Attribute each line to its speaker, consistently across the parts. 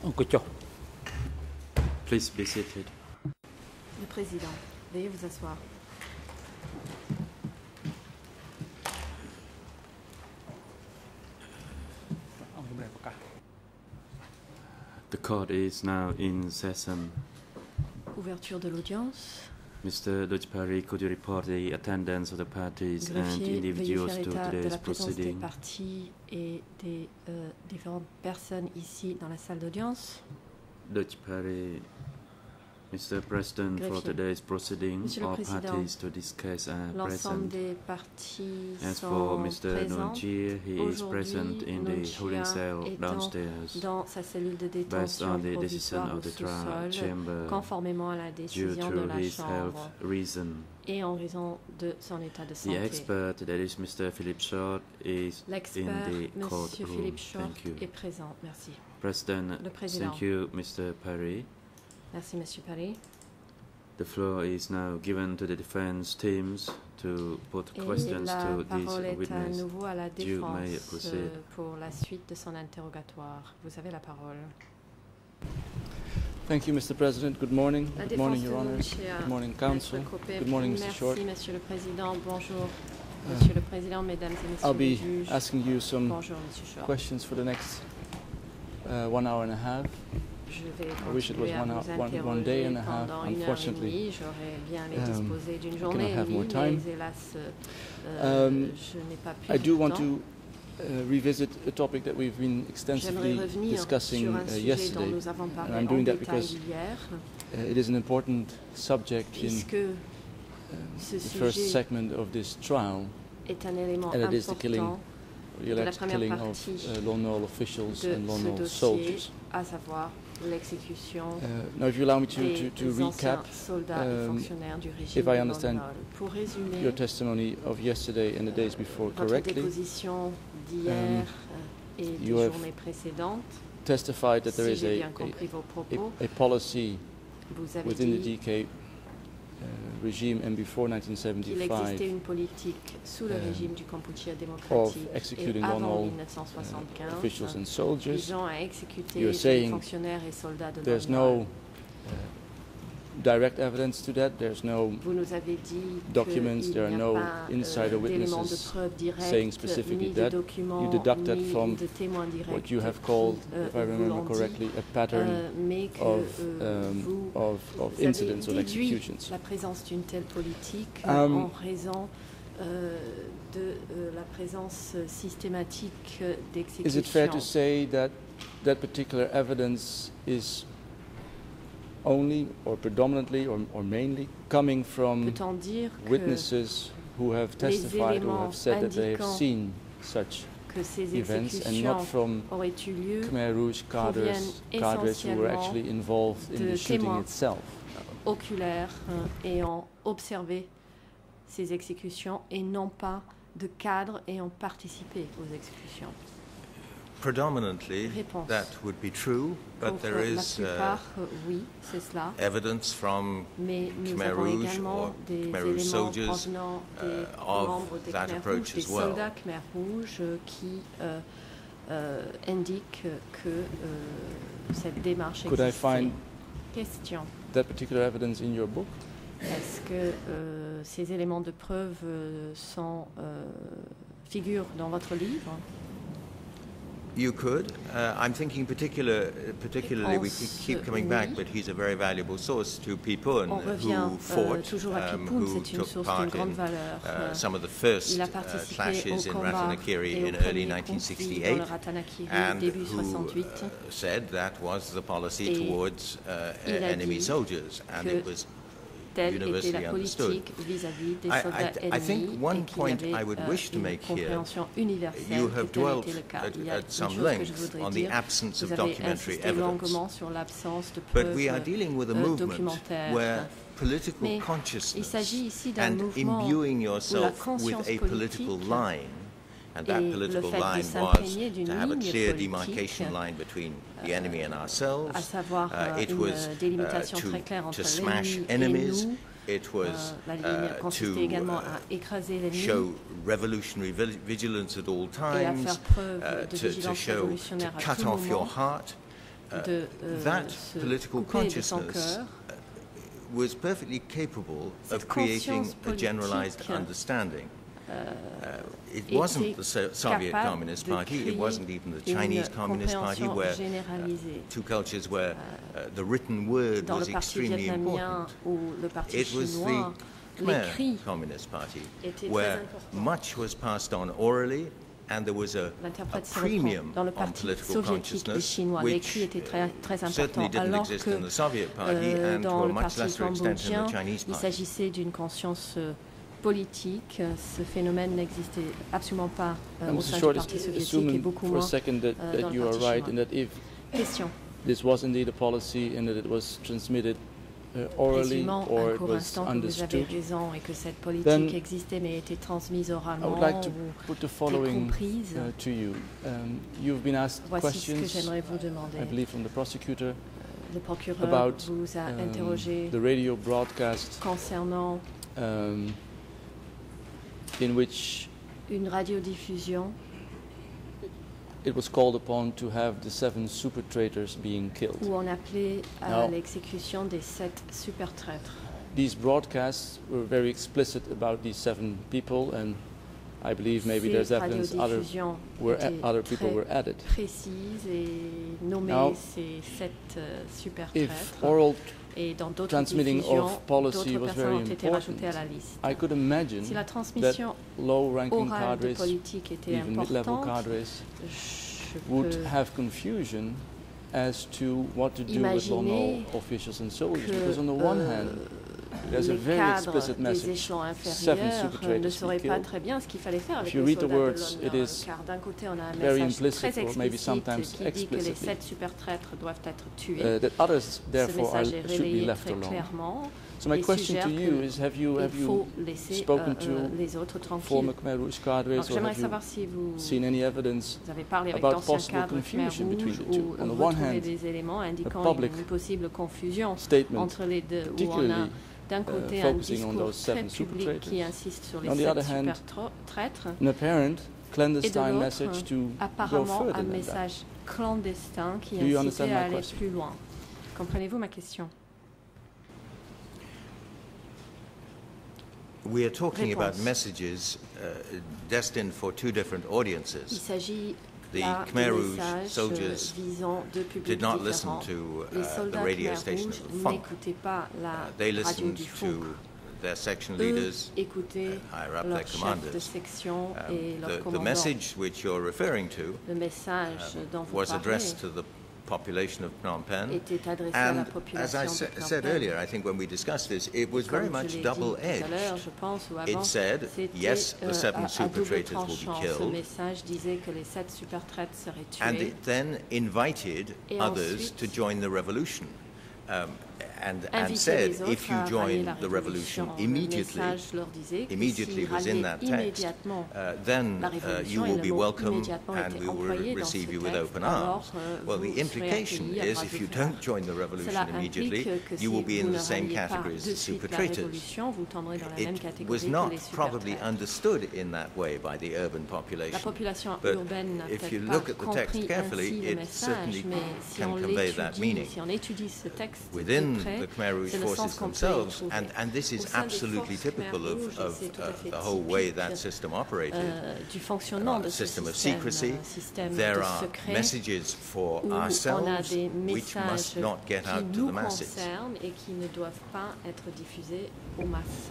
Speaker 1: Please be seated.
Speaker 2: Le président, veuillez vous asseoir.
Speaker 1: The court is now in session.
Speaker 2: Ouverture de l'audience.
Speaker 1: Mr. Dojpari, could you report the attendance of the parties and
Speaker 2: Greffier, veuillez
Speaker 1: individuals
Speaker 2: faire
Speaker 1: to
Speaker 2: état de
Speaker 1: today's
Speaker 2: la présence des
Speaker 1: proceeding?
Speaker 2: partis et des différentes personnes ici dans la salle d'audience.
Speaker 1: Dojpari, Mr. President, for
Speaker 2: Greffier.
Speaker 1: today's proceeding,
Speaker 2: Monsieur le
Speaker 1: all
Speaker 2: Président,
Speaker 1: parties to discuss are
Speaker 2: l'ensemble
Speaker 1: present.
Speaker 2: des partis
Speaker 1: As for
Speaker 2: sont
Speaker 1: Mr.
Speaker 2: présents.
Speaker 1: Nunchir, he is present
Speaker 2: Aujourd'hui,
Speaker 1: in the holding
Speaker 2: Nunchia
Speaker 1: cell
Speaker 2: étant
Speaker 1: downstairs,
Speaker 2: dans sa cellule de
Speaker 1: based
Speaker 2: détention
Speaker 1: on the decision
Speaker 2: provisoire au
Speaker 1: of the trial
Speaker 2: sous-sol,
Speaker 1: chamber
Speaker 2: conformément à la
Speaker 1: due
Speaker 2: décision de
Speaker 1: to
Speaker 2: la
Speaker 1: his
Speaker 2: Chambre
Speaker 1: health reason.
Speaker 2: et en raison de son état de
Speaker 1: The
Speaker 2: santé.
Speaker 1: expert, that is Mr. Philip Short, is in
Speaker 2: L'expert,
Speaker 1: the
Speaker 2: M.
Speaker 1: courtroom.
Speaker 2: Philippe Short,
Speaker 1: Thank you.
Speaker 2: est présent. Merci.
Speaker 1: President,
Speaker 2: Le Président.
Speaker 1: thank you, Mr. Parry.
Speaker 2: Merci, M. Parry.
Speaker 1: The floor is now given to the defense teams to put
Speaker 2: Et
Speaker 1: questions
Speaker 2: la
Speaker 1: to this
Speaker 2: parole est à
Speaker 1: witness.
Speaker 2: nouveau à la
Speaker 1: You may
Speaker 2: défense
Speaker 1: proceed.
Speaker 2: pour la suite de son interrogatoire. Vous avez la parole.
Speaker 3: Thank you, Mr. President. Good morning.
Speaker 2: La
Speaker 3: Good morning,
Speaker 2: défense
Speaker 3: Your
Speaker 2: de
Speaker 3: Honors.
Speaker 2: Nunchia,
Speaker 3: Good morning, Council.
Speaker 2: Maître Copé.
Speaker 3: Good morning, Mr.
Speaker 2: Merci,
Speaker 3: Short.
Speaker 2: Monsieur le Président. Bonjour, Monsieur le Président, Mesdames et Messieurs
Speaker 3: I'll
Speaker 2: les
Speaker 3: be
Speaker 2: juges.
Speaker 3: asking you some
Speaker 2: Bonjour, Monsieur Short.
Speaker 3: questions for the next 1 hour and a half.
Speaker 2: Je vais
Speaker 3: I wish it was
Speaker 2: continuer à vous
Speaker 3: one day
Speaker 2: interroger
Speaker 3: and a half.
Speaker 2: pendant 1 heure et
Speaker 3: Unfortunately,
Speaker 2: demie. J'aurais bien aimé disposer d'une
Speaker 3: cannot
Speaker 2: journée et
Speaker 3: have more
Speaker 2: demie,
Speaker 3: time.
Speaker 2: mais hélas,
Speaker 3: Um,
Speaker 2: je n'ai pas pu
Speaker 3: I do
Speaker 2: du
Speaker 3: want
Speaker 2: temps.
Speaker 3: to revisit a topic that we've been
Speaker 2: J'aimerais
Speaker 3: extensively
Speaker 2: revenir
Speaker 3: discussing
Speaker 2: sur un sujet dont
Speaker 3: yesterday.
Speaker 2: nous avons parlé
Speaker 3: And I'm
Speaker 2: en
Speaker 3: doing that
Speaker 2: détail
Speaker 3: because
Speaker 2: hier,
Speaker 3: It is an important subject in
Speaker 2: puisque ce
Speaker 3: the first
Speaker 2: sujet
Speaker 3: segment of this trial,
Speaker 2: est un élément
Speaker 3: and it is the killing,
Speaker 2: important
Speaker 3: the
Speaker 2: de la
Speaker 3: alleged
Speaker 2: première
Speaker 3: killing of
Speaker 2: partie
Speaker 3: lone nol officials
Speaker 2: de
Speaker 3: and lone
Speaker 2: ce
Speaker 3: nol
Speaker 2: dossier,
Speaker 3: soldiers.
Speaker 2: à savoir l'exécution
Speaker 3: Now, if you allow me to
Speaker 2: des anciens
Speaker 3: recap
Speaker 2: soldats et fonctionnaires du régime
Speaker 3: if I
Speaker 2: de
Speaker 3: understand
Speaker 2: Lone Nol. Pour résumer,
Speaker 3: your testimony of yesterday and the days before
Speaker 2: votre
Speaker 3: correctly,
Speaker 2: déposition d'hier et des
Speaker 3: you have
Speaker 2: journées précédentes,
Speaker 3: testified that there
Speaker 2: si
Speaker 3: is
Speaker 2: j'ai bien compris vos propos,
Speaker 3: a policy
Speaker 2: vous avez
Speaker 3: within the
Speaker 2: dit
Speaker 3: DK regime and before
Speaker 2: qu'il existait
Speaker 3: 1975
Speaker 2: une politique sous le régime du Kampuchea
Speaker 3: of
Speaker 2: démocratique et
Speaker 3: executing
Speaker 2: avant
Speaker 3: lone nol
Speaker 2: 1975,
Speaker 3: officials and soldiers.
Speaker 2: visant à exécuter
Speaker 3: You're
Speaker 2: les
Speaker 3: saying
Speaker 2: fonctionnaires et soldats de
Speaker 3: There's
Speaker 2: Lone Nol.
Speaker 3: no direct evidence to that. There's no
Speaker 2: Vous nous avez dit
Speaker 3: documents,
Speaker 2: qu'il
Speaker 3: there are
Speaker 2: n'y a
Speaker 3: no
Speaker 2: pas
Speaker 3: insider
Speaker 2: d'éléments de
Speaker 3: witnesses
Speaker 2: preuve
Speaker 3: saying
Speaker 2: directs,
Speaker 3: specifically
Speaker 2: ni de
Speaker 3: that.
Speaker 2: documents,
Speaker 3: You deduct that
Speaker 2: ni
Speaker 3: from
Speaker 2: de témoins directs
Speaker 3: what you have
Speaker 2: qui,
Speaker 3: called, if I
Speaker 2: vous
Speaker 3: remember
Speaker 2: l'ont dit,
Speaker 3: correctly, a pattern
Speaker 2: mais que vous
Speaker 3: of
Speaker 2: avez
Speaker 3: incidents or
Speaker 2: déduit
Speaker 3: executions.
Speaker 2: la présence d'une telle politique
Speaker 3: Um,
Speaker 2: en raison de la présence systématique d'exécutions.
Speaker 3: Is it fair to say that that particular evidence is only or predominantly or mainly coming from
Speaker 2: Peut-on dire
Speaker 3: witnesses who have testified or have said that they have
Speaker 2: éléments
Speaker 3: seen such
Speaker 2: que ces
Speaker 3: events and
Speaker 2: exécutions
Speaker 3: not from
Speaker 2: auraient eu lieu
Speaker 3: Khmer Rouge cadres who were
Speaker 2: essentiellement
Speaker 3: actually involved in
Speaker 2: de
Speaker 3: the shooting
Speaker 2: témoins
Speaker 3: itself?
Speaker 2: oculaires ayant observé ces exécutions et non pas de cadres ayant participé aux exécutions?
Speaker 4: Predominantly,
Speaker 2: Réponse.
Speaker 4: that would be true, but
Speaker 2: Pour
Speaker 4: there
Speaker 2: la
Speaker 4: is
Speaker 2: plupart, oui, c'est cela.
Speaker 4: evidence from
Speaker 2: Mais nous
Speaker 4: Khmer
Speaker 2: avons
Speaker 4: Rouge
Speaker 2: également
Speaker 4: or
Speaker 2: des
Speaker 4: Khmer Rouge
Speaker 2: éléments
Speaker 4: soldiers
Speaker 2: provenant des
Speaker 4: of
Speaker 2: membres des
Speaker 4: that
Speaker 2: Khmer
Speaker 4: approach
Speaker 2: Rouge, des
Speaker 4: as well.
Speaker 2: soldats Khmer Rouge qui indiquent que cette démarche
Speaker 3: Could I
Speaker 2: existait.
Speaker 3: find
Speaker 2: Question.
Speaker 3: that particular evidence in your book?
Speaker 2: Est-ce que ces éléments de preuve figurent dans votre livre?
Speaker 4: You could. I'm thinking particularly, we keep coming back, but he's a very valuable source to Pipun,
Speaker 2: On revient
Speaker 4: who fought,
Speaker 2: toujours à Pipun,
Speaker 4: who
Speaker 2: c'est une
Speaker 4: took
Speaker 2: source
Speaker 4: part
Speaker 2: d'une grande
Speaker 4: in
Speaker 2: valeur.
Speaker 4: some of the first
Speaker 2: Il a participé
Speaker 4: clashes
Speaker 2: au
Speaker 4: in
Speaker 2: combat
Speaker 4: Ratanakiri
Speaker 2: et au
Speaker 4: in early
Speaker 2: premier conflit dans
Speaker 4: 1968,
Speaker 2: le Ratanakiri
Speaker 4: and
Speaker 2: début
Speaker 4: who
Speaker 2: 68.
Speaker 4: said that was the policy
Speaker 2: Et
Speaker 4: towards
Speaker 2: il a
Speaker 4: enemy
Speaker 2: dit
Speaker 4: soldiers, and
Speaker 2: que
Speaker 4: it was
Speaker 2: Telle était
Speaker 4: universally
Speaker 2: la
Speaker 4: understood.
Speaker 2: politique vis-à-vis des
Speaker 4: I
Speaker 2: soldats
Speaker 4: I think
Speaker 2: ennemis
Speaker 4: one
Speaker 2: et qu'il y
Speaker 4: point
Speaker 2: avait
Speaker 4: I would wish to
Speaker 2: une
Speaker 4: make here,
Speaker 2: compréhension universelle
Speaker 4: you
Speaker 2: que
Speaker 4: have
Speaker 2: tel
Speaker 4: dwelt
Speaker 2: était le cas. Il y a
Speaker 4: at
Speaker 2: une
Speaker 4: some
Speaker 2: chose que je
Speaker 4: length
Speaker 2: voudrais
Speaker 4: on the
Speaker 2: dire.
Speaker 4: absence of
Speaker 2: Vous avez
Speaker 4: documentary
Speaker 2: insisté
Speaker 4: evidence.
Speaker 2: longuement sur l'absence de
Speaker 4: But we are
Speaker 2: preuves
Speaker 4: dealing with a movement
Speaker 2: documentaires.
Speaker 4: where political
Speaker 2: Mais il
Speaker 4: consciousness
Speaker 2: s'agit ici d'un
Speaker 4: and
Speaker 2: mouvement
Speaker 4: imbuing
Speaker 2: où la
Speaker 4: yourself with
Speaker 2: conscience
Speaker 4: a political
Speaker 2: politique
Speaker 4: line, and that
Speaker 2: et le
Speaker 4: political
Speaker 2: fait de
Speaker 4: line was
Speaker 2: s'imprégner d'une
Speaker 4: to have a
Speaker 2: ligne
Speaker 4: clear
Speaker 2: politique,
Speaker 4: demarcation line between the enemy and ourselves.
Speaker 2: à savoir
Speaker 4: It
Speaker 2: une
Speaker 4: was
Speaker 2: délimitation très claire entre
Speaker 4: to smash
Speaker 2: l'ennemi et
Speaker 4: enemies.
Speaker 2: nous.
Speaker 4: It was
Speaker 2: La ligne consistait également à écraser l'ennemi
Speaker 4: show revolutionary vigilance at all
Speaker 2: et à
Speaker 4: times,
Speaker 2: faire preuve de
Speaker 4: to
Speaker 2: vigilance
Speaker 4: show, to
Speaker 2: révolutionnaire à
Speaker 4: cut
Speaker 2: tout
Speaker 4: off your
Speaker 2: moment,
Speaker 4: heart,
Speaker 2: de
Speaker 4: that
Speaker 2: se
Speaker 4: political
Speaker 2: couper de son
Speaker 4: consciousness
Speaker 2: cœur.
Speaker 4: Was perfectly capable
Speaker 2: Cette
Speaker 4: of creating
Speaker 2: conscience
Speaker 4: a generalized
Speaker 2: politique,
Speaker 4: understanding. It
Speaker 2: était
Speaker 4: wasn't the Soviet
Speaker 2: capable
Speaker 4: Communist
Speaker 2: de
Speaker 4: Party, it
Speaker 2: créer
Speaker 4: wasn't even the
Speaker 2: une
Speaker 4: Chinese Communist Party,
Speaker 2: compréhension
Speaker 4: where
Speaker 2: généralisée.
Speaker 4: two cultures where the written word
Speaker 2: Dans
Speaker 4: was
Speaker 2: le parti
Speaker 4: extremely
Speaker 2: vietnamien
Speaker 4: important.
Speaker 2: ou le parti
Speaker 4: It was
Speaker 2: chinois,
Speaker 4: the Khmer
Speaker 2: l'écrit
Speaker 4: Communist Party,
Speaker 2: était très
Speaker 4: where
Speaker 2: important.
Speaker 4: much was passed on orally, and there was a
Speaker 2: L'interprète se
Speaker 4: premium
Speaker 2: reprend. Dans le
Speaker 4: on
Speaker 2: parti
Speaker 4: political
Speaker 2: soviétique des
Speaker 4: consciousness,
Speaker 2: Chinois, l'écrit
Speaker 4: which
Speaker 2: était très important,
Speaker 4: certainly didn't
Speaker 2: alors
Speaker 4: exist
Speaker 2: que
Speaker 4: in the Soviet Party, and to
Speaker 2: dans
Speaker 4: a
Speaker 2: le
Speaker 4: much
Speaker 2: parti
Speaker 4: lesser extent in
Speaker 2: cambodgien,
Speaker 4: the Chinese
Speaker 2: il
Speaker 4: Party.
Speaker 2: s'agissait d'une conscience politique. Ce phénomène n'existait absolument pas au
Speaker 3: Mr.
Speaker 2: sein du
Speaker 3: Short,
Speaker 2: parti soviétique et
Speaker 3: assuming
Speaker 2: beaucoup
Speaker 3: for a
Speaker 2: moins
Speaker 3: second that,
Speaker 2: dans
Speaker 3: that
Speaker 2: le
Speaker 3: you are
Speaker 2: parti
Speaker 3: right
Speaker 2: chinois.
Speaker 3: and that if
Speaker 2: Question.
Speaker 3: this was indeed a policy and that it was transmitted orally
Speaker 2: Présumant
Speaker 3: or
Speaker 2: un
Speaker 3: it
Speaker 2: court
Speaker 3: was
Speaker 2: instant que vous avez
Speaker 3: understood,
Speaker 2: raison et que cette
Speaker 3: Then
Speaker 2: politique existait mais était transmise
Speaker 3: I
Speaker 2: oralement
Speaker 3: would like to
Speaker 2: ou
Speaker 3: put the following
Speaker 2: comprise.
Speaker 3: to you. You've been asked
Speaker 2: Voici ce que
Speaker 3: questions,
Speaker 2: j'aimerais vous demander.
Speaker 3: I believe from the prosecutor,
Speaker 2: Le procureur
Speaker 3: about
Speaker 2: vous a interrogé
Speaker 3: the radio broadcast
Speaker 2: concernant
Speaker 3: in which
Speaker 2: une radiodiffusion
Speaker 3: it was called upon to have the 7 super traitors being killed.
Speaker 2: où on appelait à
Speaker 3: Now,
Speaker 2: l'exécution des 7 super traîtres.
Speaker 3: these broadcasts were very explicit about these 7 people, and I believe maybe
Speaker 2: Ces
Speaker 3: there's evidence
Speaker 2: radiodiffusions étaient
Speaker 3: other people
Speaker 2: très
Speaker 3: were added.
Speaker 2: précises et nommaient
Speaker 3: Now,
Speaker 2: ces 7 super
Speaker 3: If
Speaker 2: traîtres.
Speaker 3: oral
Speaker 2: Et dans d'autres
Speaker 3: transmitting
Speaker 2: diffusions,
Speaker 3: of policy
Speaker 2: d'autres
Speaker 3: was
Speaker 2: personnes
Speaker 3: very
Speaker 2: ont été rajoutées à la
Speaker 3: important,
Speaker 2: liste.
Speaker 3: I could imagine
Speaker 2: Si la
Speaker 3: that
Speaker 2: transmission
Speaker 3: low-ranking
Speaker 2: orale de
Speaker 3: cadres,
Speaker 2: politique était
Speaker 3: even mid-level
Speaker 2: importante,
Speaker 3: cadres,
Speaker 2: je
Speaker 3: would
Speaker 2: peux
Speaker 3: have confusion as to what to do with
Speaker 2: imaginer
Speaker 3: low officials and soldiers.
Speaker 2: que
Speaker 3: Because on the one hand, there's a
Speaker 2: les
Speaker 3: very
Speaker 2: cadres
Speaker 3: explicit
Speaker 2: des
Speaker 3: message.
Speaker 2: échelons
Speaker 3: 7
Speaker 2: inférieurs
Speaker 3: super
Speaker 2: ne
Speaker 3: traitors
Speaker 2: sauraient
Speaker 3: be
Speaker 2: pas
Speaker 3: killed.
Speaker 2: très bien ce qu'il fallait faire avec
Speaker 3: you
Speaker 2: les
Speaker 3: read the
Speaker 2: soldats
Speaker 3: words,
Speaker 2: de
Speaker 3: it
Speaker 2: l'honneur,
Speaker 3: is
Speaker 2: car d'un côté on a un
Speaker 3: very
Speaker 2: message
Speaker 3: implicit
Speaker 2: très
Speaker 3: or maybe
Speaker 2: explicite
Speaker 3: sometimes
Speaker 2: qui dit que les
Speaker 3: explicitly.
Speaker 2: 7 super traîtres doivent être tués.
Speaker 3: That others,
Speaker 2: Ce
Speaker 3: therefore,
Speaker 2: message est
Speaker 3: should be
Speaker 2: relayé
Speaker 3: left
Speaker 2: très
Speaker 3: alone.
Speaker 2: clairement.
Speaker 3: So my
Speaker 2: et
Speaker 3: question to
Speaker 2: suggère
Speaker 3: you
Speaker 2: que
Speaker 3: is, have you
Speaker 2: il faut laisser
Speaker 3: spoken to
Speaker 2: les autres tranquilles.
Speaker 3: former Khmer Rouge cadres,
Speaker 2: Alors
Speaker 3: or
Speaker 2: j'aimerais
Speaker 3: have you
Speaker 2: savoir si vous
Speaker 3: seen any evidence
Speaker 2: avez parlé avec
Speaker 3: about
Speaker 2: d'anciens
Speaker 3: possible
Speaker 2: cadres Khmer
Speaker 3: confusion between
Speaker 2: Rouge
Speaker 3: the two?
Speaker 2: ou
Speaker 3: On the one
Speaker 2: retrouvé
Speaker 3: hand,
Speaker 2: des éléments indiquant
Speaker 3: public
Speaker 2: une possible confusion
Speaker 3: statement
Speaker 2: entre les deux, où on a
Speaker 3: particularly
Speaker 2: d'un côté un
Speaker 3: focusing on
Speaker 2: discours
Speaker 3: those
Speaker 2: très
Speaker 3: 7 super
Speaker 2: public qui
Speaker 3: traitors.
Speaker 2: insiste sur les
Speaker 3: On the
Speaker 2: 7
Speaker 3: other hand,
Speaker 2: super traîtres,
Speaker 3: an apparent clandestine
Speaker 2: l'autre,
Speaker 3: message to go
Speaker 2: apparemment
Speaker 3: further
Speaker 2: un
Speaker 3: than that.
Speaker 2: message clandestin qui
Speaker 3: Do you
Speaker 2: incitait
Speaker 3: understand
Speaker 2: à
Speaker 3: my
Speaker 2: aller
Speaker 3: question?
Speaker 2: plus loin. Comprenez-vous ma question?
Speaker 4: We are talking about
Speaker 2: Réponse.
Speaker 4: messages destined for 2 different
Speaker 2: Il
Speaker 4: audiences.
Speaker 2: s'agit
Speaker 4: The
Speaker 2: là
Speaker 4: Khmer
Speaker 2: de
Speaker 4: Rouge
Speaker 2: messages
Speaker 4: soldiers
Speaker 2: visant deux publics
Speaker 4: did not listen
Speaker 2: différents.
Speaker 4: to
Speaker 2: Les
Speaker 4: the
Speaker 2: soldats
Speaker 4: radio
Speaker 2: Khmer
Speaker 4: station
Speaker 2: Rouge
Speaker 4: of the Funk.
Speaker 2: n'écoutaient pas la
Speaker 4: They
Speaker 2: radio
Speaker 4: listened
Speaker 2: du
Speaker 4: to
Speaker 2: Funk.
Speaker 4: their section
Speaker 2: Eux
Speaker 4: leaders,
Speaker 2: écoutaient
Speaker 4: higher up, their
Speaker 2: leur chef de
Speaker 4: commanders.
Speaker 2: section et leur
Speaker 4: The
Speaker 2: commandant.
Speaker 4: message which you're referring to
Speaker 2: Le message dont vous
Speaker 4: was
Speaker 2: parlez
Speaker 4: addressed to the population of Phnom Penh.
Speaker 2: était adressé à la
Speaker 4: And
Speaker 2: population
Speaker 4: as I
Speaker 2: de Phnom
Speaker 4: said
Speaker 2: Penh.
Speaker 4: earlier, I think when we discussed this, it was very
Speaker 2: Comme je
Speaker 4: much
Speaker 2: l'ai dit tout à l'heure,
Speaker 4: double-edged.
Speaker 2: je pense, ou avant,
Speaker 4: It said,
Speaker 2: c'était,
Speaker 4: yes, the 7
Speaker 2: à
Speaker 4: super
Speaker 2: double
Speaker 4: traitors will be
Speaker 2: tranchant. Ce
Speaker 4: killed.
Speaker 2: message disait que les 7 super traîtres seraient
Speaker 4: And
Speaker 2: tués.
Speaker 4: it then invited
Speaker 2: Et
Speaker 4: others
Speaker 2: ensuite,
Speaker 4: to join the revolution. And
Speaker 2: inviter
Speaker 4: said,
Speaker 2: les autres
Speaker 4: if you
Speaker 2: à rallier
Speaker 4: join
Speaker 2: la
Speaker 4: the revolution
Speaker 2: révolution. Le
Speaker 4: immediately,
Speaker 2: message leur disait que
Speaker 4: immediately
Speaker 2: s'ils
Speaker 4: was in
Speaker 2: ralliaient
Speaker 4: that text,
Speaker 2: immédiatement
Speaker 4: then
Speaker 2: la
Speaker 4: you
Speaker 2: révolution
Speaker 4: will
Speaker 2: et
Speaker 4: be
Speaker 2: le mot
Speaker 4: welcome
Speaker 2: immédiatement
Speaker 4: and
Speaker 2: était
Speaker 4: we will
Speaker 2: employé dans
Speaker 4: receive
Speaker 2: ce
Speaker 4: you with
Speaker 2: texte,
Speaker 4: open
Speaker 2: alors,
Speaker 4: arms. Well,
Speaker 2: vous
Speaker 4: the
Speaker 2: serez
Speaker 4: implication
Speaker 2: accueillis à
Speaker 4: is
Speaker 2: bras
Speaker 4: if you
Speaker 2: ouverts.
Speaker 4: don't join the revolution
Speaker 2: Cela
Speaker 4: immediately,
Speaker 2: implique que
Speaker 4: you
Speaker 2: si
Speaker 4: will be
Speaker 2: vous
Speaker 4: in
Speaker 2: ne
Speaker 4: the same
Speaker 2: ralliez pas
Speaker 4: category as
Speaker 2: de
Speaker 4: the
Speaker 2: suite
Speaker 4: super
Speaker 2: la
Speaker 4: traitors.
Speaker 2: révolution, vous tomberez dans la même
Speaker 4: It
Speaker 2: catégorie
Speaker 4: was
Speaker 2: que
Speaker 4: not
Speaker 2: les super
Speaker 4: probably
Speaker 2: traîtres.
Speaker 4: understood in that way by the urban
Speaker 2: La
Speaker 4: population.
Speaker 2: population
Speaker 4: But
Speaker 2: urbaine n'a
Speaker 4: if you
Speaker 2: peut-être
Speaker 4: look
Speaker 2: pas
Speaker 4: at the text
Speaker 2: compris
Speaker 4: carefully,
Speaker 2: ainsi le
Speaker 4: it
Speaker 2: message,
Speaker 4: certainly
Speaker 2: mais si
Speaker 4: can
Speaker 2: on
Speaker 4: convey that
Speaker 2: l'étudie,
Speaker 4: meaning.
Speaker 2: si on étudie ce texte
Speaker 4: Within
Speaker 2: de près,
Speaker 4: the Khmer Rouge
Speaker 2: c'est le sens
Speaker 4: forces
Speaker 2: qu'on peut y
Speaker 4: themselves,
Speaker 2: trouver.
Speaker 4: and this
Speaker 2: Au
Speaker 4: is
Speaker 2: sein des
Speaker 4: absolutely
Speaker 2: forces Khmer
Speaker 4: typical
Speaker 2: Rouge,
Speaker 4: of
Speaker 2: c'est tout à fait
Speaker 4: the whole way
Speaker 2: typique,
Speaker 4: that system operated.
Speaker 2: Du fonctionnement de ce
Speaker 4: System of
Speaker 2: système,
Speaker 4: secrecy.
Speaker 2: système
Speaker 4: There
Speaker 2: de
Speaker 4: are
Speaker 2: secret,
Speaker 4: messages for
Speaker 2: où on a
Speaker 4: ourselves
Speaker 2: des
Speaker 4: which
Speaker 2: messages
Speaker 4: must not get
Speaker 2: qui
Speaker 4: out to
Speaker 2: nous
Speaker 4: the masses.
Speaker 2: concernent et qui ne doivent pas être diffusés aux masses.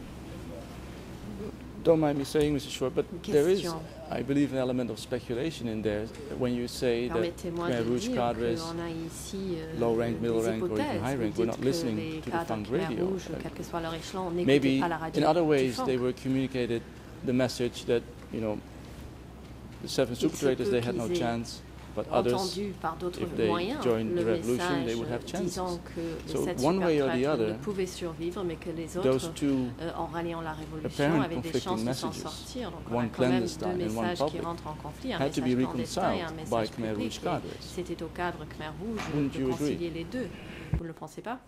Speaker 3: Don't mind me saying, Mr. Short, but
Speaker 2: Une
Speaker 3: there is,
Speaker 2: question.
Speaker 3: I believe, an element of speculation in there when you say that
Speaker 2: Permettez-moi
Speaker 3: Khmer
Speaker 2: de
Speaker 3: Rouge
Speaker 2: dire
Speaker 3: cadres,
Speaker 2: qu'on a ici
Speaker 3: low rank, middle
Speaker 2: des
Speaker 3: rank, or even
Speaker 2: hypothèses.
Speaker 3: high
Speaker 2: Vous
Speaker 3: rank, were
Speaker 2: dites
Speaker 3: not
Speaker 2: que
Speaker 3: listening
Speaker 2: les
Speaker 3: to the
Speaker 2: cadres
Speaker 3: Funk
Speaker 2: Khmer
Speaker 3: radio.
Speaker 2: Rouge, quel que soit leur échelon,
Speaker 3: Maybe,
Speaker 2: n'écoutaient pas la radio
Speaker 3: in other
Speaker 2: du
Speaker 3: ways,
Speaker 2: Funk.
Speaker 3: they were communicated the message that, you know, the 7 super
Speaker 2: se
Speaker 3: traitors,
Speaker 2: peut
Speaker 3: they had no
Speaker 2: qu'ils aient
Speaker 3: chance, but others,
Speaker 2: entendu par d'autres
Speaker 3: if they
Speaker 2: moyens
Speaker 3: joined
Speaker 2: le
Speaker 3: the revolution, they
Speaker 2: message
Speaker 3: would have chances.
Speaker 2: disant que les
Speaker 3: So
Speaker 2: 7
Speaker 3: one way or the
Speaker 2: super-traîtres
Speaker 3: other,
Speaker 2: ne pouvaient survivre, mais que les
Speaker 3: those
Speaker 2: autres,
Speaker 3: two
Speaker 2: en ralliant la révolution,
Speaker 3: apparent
Speaker 2: avaient des chances
Speaker 3: conflicting
Speaker 2: de s'en
Speaker 3: messages,
Speaker 2: sortir. Donc on a
Speaker 3: one
Speaker 2: quand même
Speaker 3: clandestine
Speaker 2: deux
Speaker 3: and one
Speaker 2: messages qui
Speaker 3: public,
Speaker 2: rentrent en conflit, un
Speaker 3: had to be
Speaker 2: message clandestin et un
Speaker 3: reconciled by
Speaker 2: message
Speaker 3: Khmer Rouge
Speaker 2: public.
Speaker 3: cadres.
Speaker 2: Et c'était au cadre Khmer Rouge
Speaker 3: Wouldn't
Speaker 2: de
Speaker 3: you agree?
Speaker 2: concilier les deux. Vous ne le pensez pas?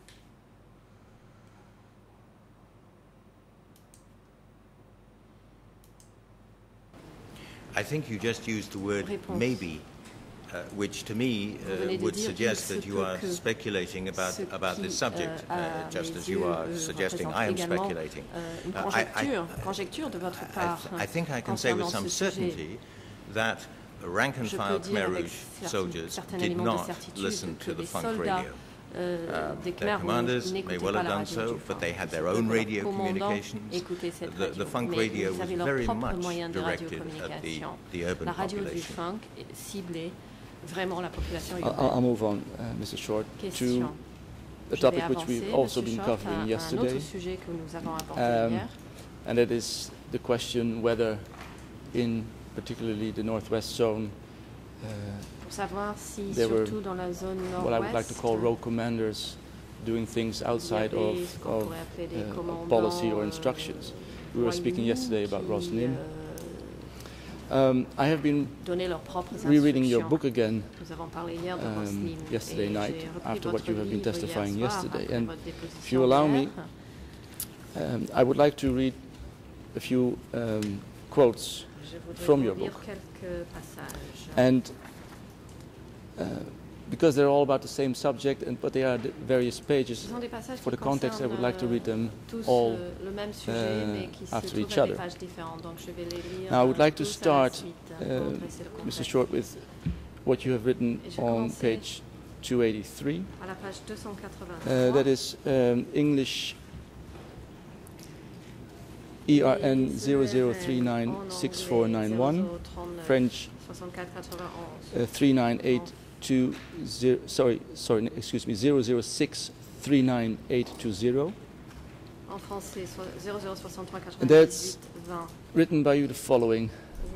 Speaker 4: I think you just used the word
Speaker 2: Réponse.
Speaker 4: maybe which to me would suggest that you are speculating about this subject, just as you are suggesting I am speculating.
Speaker 2: Conjecture de votre part.
Speaker 4: I think I can say with some certainty that rank-and-file Khmer Rouge soldiers did not listen to the funk radio. Their commanders may well have done so, but they had their own radio communications. The funk radio was very much directed at the urban population.
Speaker 3: I'll move on, Mr. Short, to a topic which we've also been covering yesterday, and that is the question whether in particularly the Northwest Zone there were what I would like to call rogue commanders doing things outside of policy or instructions. We were speaking yesterday about Rosnim. I have been rereading your book again yesterday night after what you have been testifying yesterday. And if you allow me, I would like to read a few quotes from your book. And because they're all about the same subject, but they are various pages, for the context I would like to read them all after each other. Now I would like to start, Mr. Short, with what you have written on page 283. That is English ERN 00396491, French 0063980. And that's written by you the following.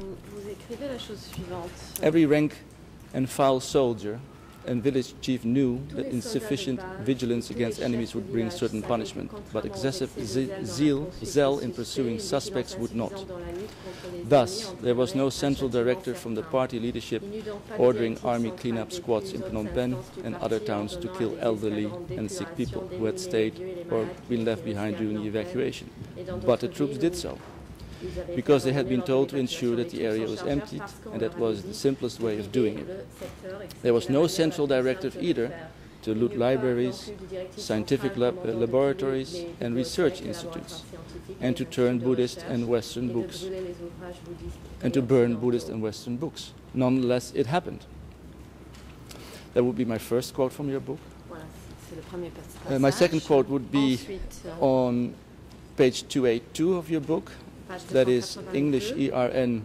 Speaker 3: Every rank and file soldier and village chief knew that insufficient vigilance against enemies would bring certain punishment, but excessive zeal in pursuing suspects would not. Thus, there was no central director from the party leadership ordering army cleanup squads in Phnom Penh and other towns to kill elderly and sick people who had stayed or been left behind during the evacuation. But the troops did so, because they had been told to ensure that the area was emptied, and that was the simplest way of doing it. There was no central directive either to loot libraries, scientific laboratories and research institutes, and to turn Buddhist and Western books, and to burn Buddhist and Western books. Nonetheless, it happened. That would be my first quote from your book. My second quote would be on page 282 of your book. That is English ERN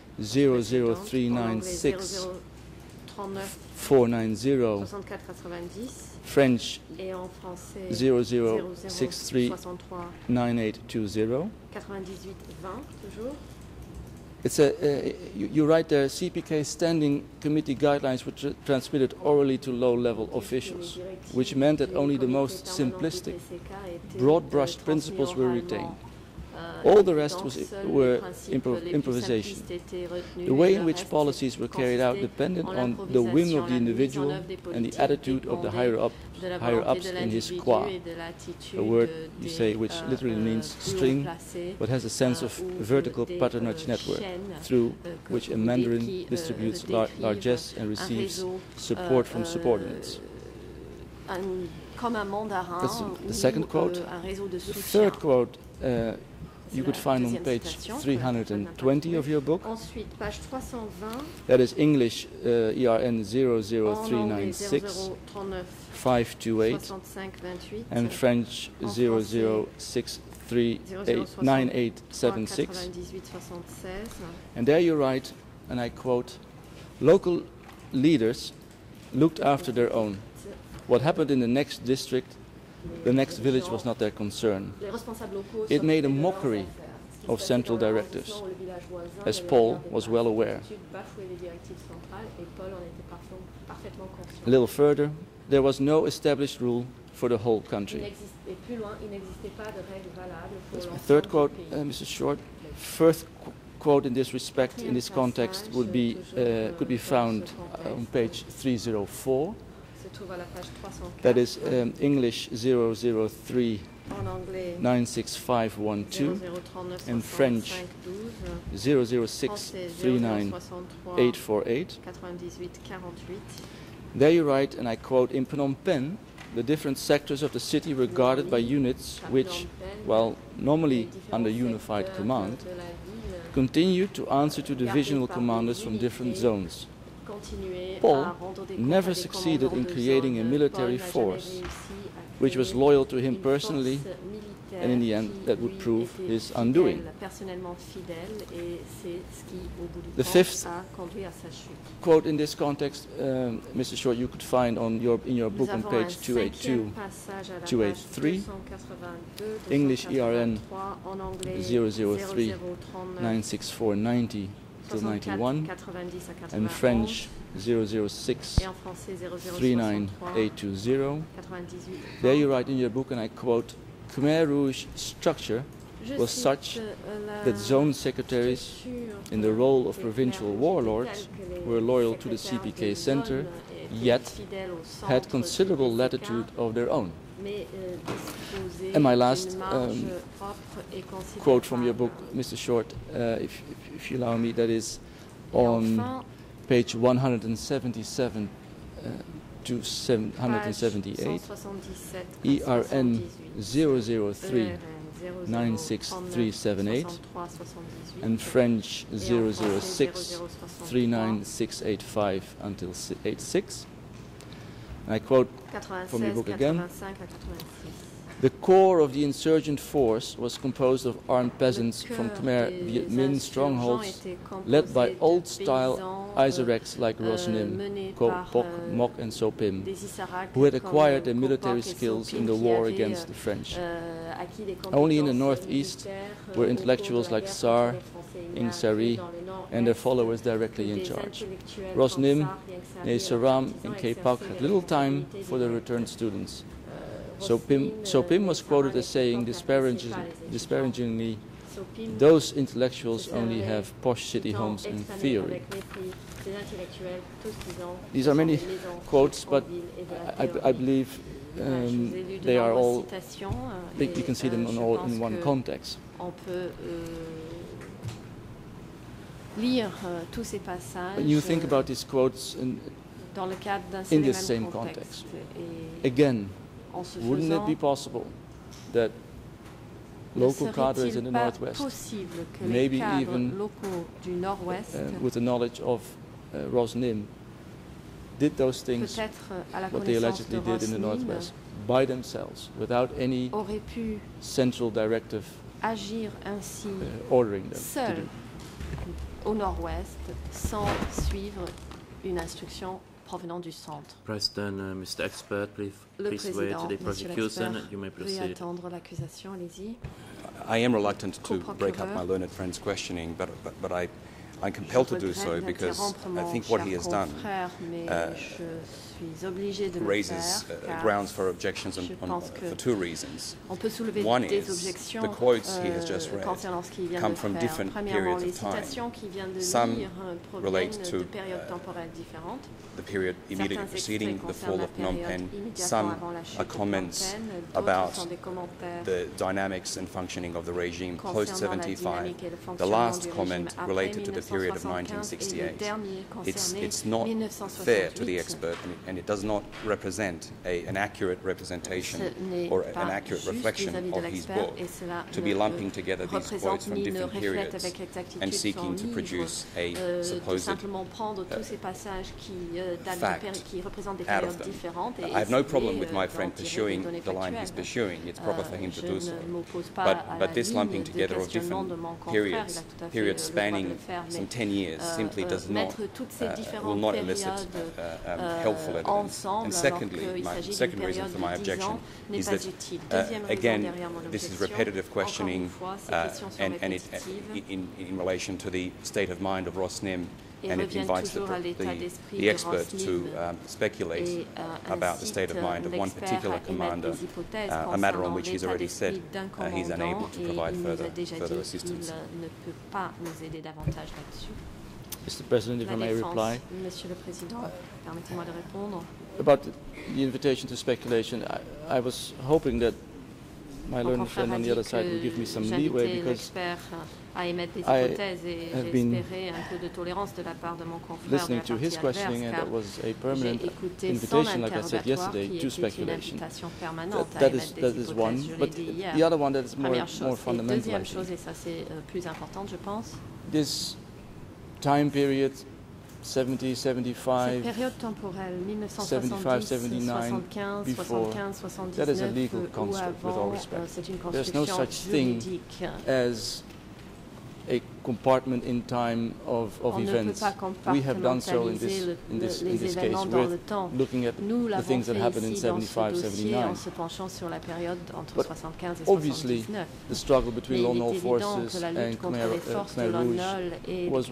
Speaker 3: 00396 490, French 00639820. It's you write there, CPK standing committee guidelines were transmitted orally to low-level officials, which meant that only the most simplistic, broad-brushed principles were retained. All the rest were improvisation. The way in which policies were carried out depended on the whim of the individual and the attitude of the higher-ups in his qua, a word you say which literally means string, but has a sense of vertical patronage network, through which a mandarin distributes largesse and receives support from subordinates. That's the second quote. The third quote you could find on page 320 of your book. That is English ERN 00396 528 and French 00639876. And there you write, and I quote, local leaders looked after their own. What happened in the next district, the next village, was not their concern. It made a mockery of central directives, as Paul was well aware. A little further, there was no established rule for the whole country. That's my third quote, Mrs. Short. First quote in this respect, in this context, would be could be found on page 304. That is English 00396
Speaker 2: En anglais,
Speaker 3: 96512,
Speaker 2: 0039
Speaker 3: in French
Speaker 2: 12,
Speaker 3: 006
Speaker 2: français
Speaker 3: 39848.
Speaker 2: 9848.
Speaker 3: There you write, and I quote, in Phnom Penh, the different sectors of the city regarded by units which, while normally under unified command, continued to answer to divisional commanders from different zones. Paul never succeeded in creating a military force which was loyal to him personally, and in the end that would prove his undoing. The fifth quote in this context, Mr. Short, you could find in your book on page 282, 283, English ERN 003 96490 till 91, and French 006 39820. There you write in your book, and I quote, Khmer Rouge structure was such that zone secretaries in the role of provincial warlords were loyal to the CPK center, yet had considerable latitude of their own. And my last quote from your book, Mr. Short, if you allow me, that is on page 177 to 778, ERN 003 96378, and French 006 39685 until 86. And I quote from your book again. The core of the insurgent force was composed of armed peasants from Khmer Viet Minh strongholds, led by old-style Isareks like Rosnim, Kok, Pok, Mok and Sopim, who had acquired their military skills in the war against the French. Only in the northeast were intellectuals like Sar, Ing Sari, and their followers directly in charge. Rosnim, Ne Saram, and K-Pak had little time for the returned students. Sopim was quoted as saying disparagingly, those intellectuals only have posh city homes in theory. These are many quotes, but I believe they are all, you can see them all in one context. When you think about these quotes in this same context, again, wouldn't it be possible that local cadres in the Northwest, maybe even with the knowledge of Rosnim, did those things, what they allegedly did in the Northwest, by themselves, without any central directive ordering them to do?
Speaker 2: Au Nord-Ouest, sans suivre une instruction provenant du centre.
Speaker 1: President, Mr. Expert, please wait to the prosecution. You may proceed.
Speaker 2: Attendre l'accusation, allez-y.
Speaker 5: I am reluctant to break up my learned friend's questioning, but I'm compelled to do so because I think what he has done raises grounds for objections for two reasons. One is the quotes he has just read come from different periods of time. Some relate to the period immediately preceding the fall of Phnom Penh. Some are comments about the dynamics and functioning of the regime post-75. The last comment related to the period of 1968. It's not fair to the expert, and it does not represent an accurate representation or an accurate reflection of his book to be lumping together these quotes from different periods and seeking to produce a supposed fact out of them. I have no problem with my friend pursuing the line he's pursuing. It's proper for him to do so. But this lumping together of different periods spanning some 10 years simply does not, will not elicit helpful evidence. And secondly, my second reason for my objection is that, again, this is repetitive questioning and it, in relation to the state of mind of Rosnim, and it invites the expert to speculate about the state of mind of one particular commander, a matter on which he's already said he's unable to provide further assistance.
Speaker 3: Mr. President, if I may reply.
Speaker 2: Monsieur le Président, permettez-moi de répondre.
Speaker 3: About the invitation to speculation, I was hoping that my learned friend on the other side will give me some leeway because
Speaker 2: à émettre des hypothèses et j'espérais un peu de tolérance de la part de mon confrère
Speaker 3: listening to his questioning, and that was a permanent invitation, like I said yesterday, to speculation. That is one, but the other one that is more fundamental, I think.
Speaker 2: Et ça c'est plus importante, je pense.
Speaker 3: This time period, 70, 75,
Speaker 2: cette période temporelle, 1970, 75,
Speaker 3: before,
Speaker 2: 75, 79,
Speaker 3: that is a legal construct, with all respect. There's no such thing as a compartment in time of events. We have done so in this case. We're looking at the things that happened in 75, 79. But obviously, the struggle between Lone Nol forces and Khmer Rouge was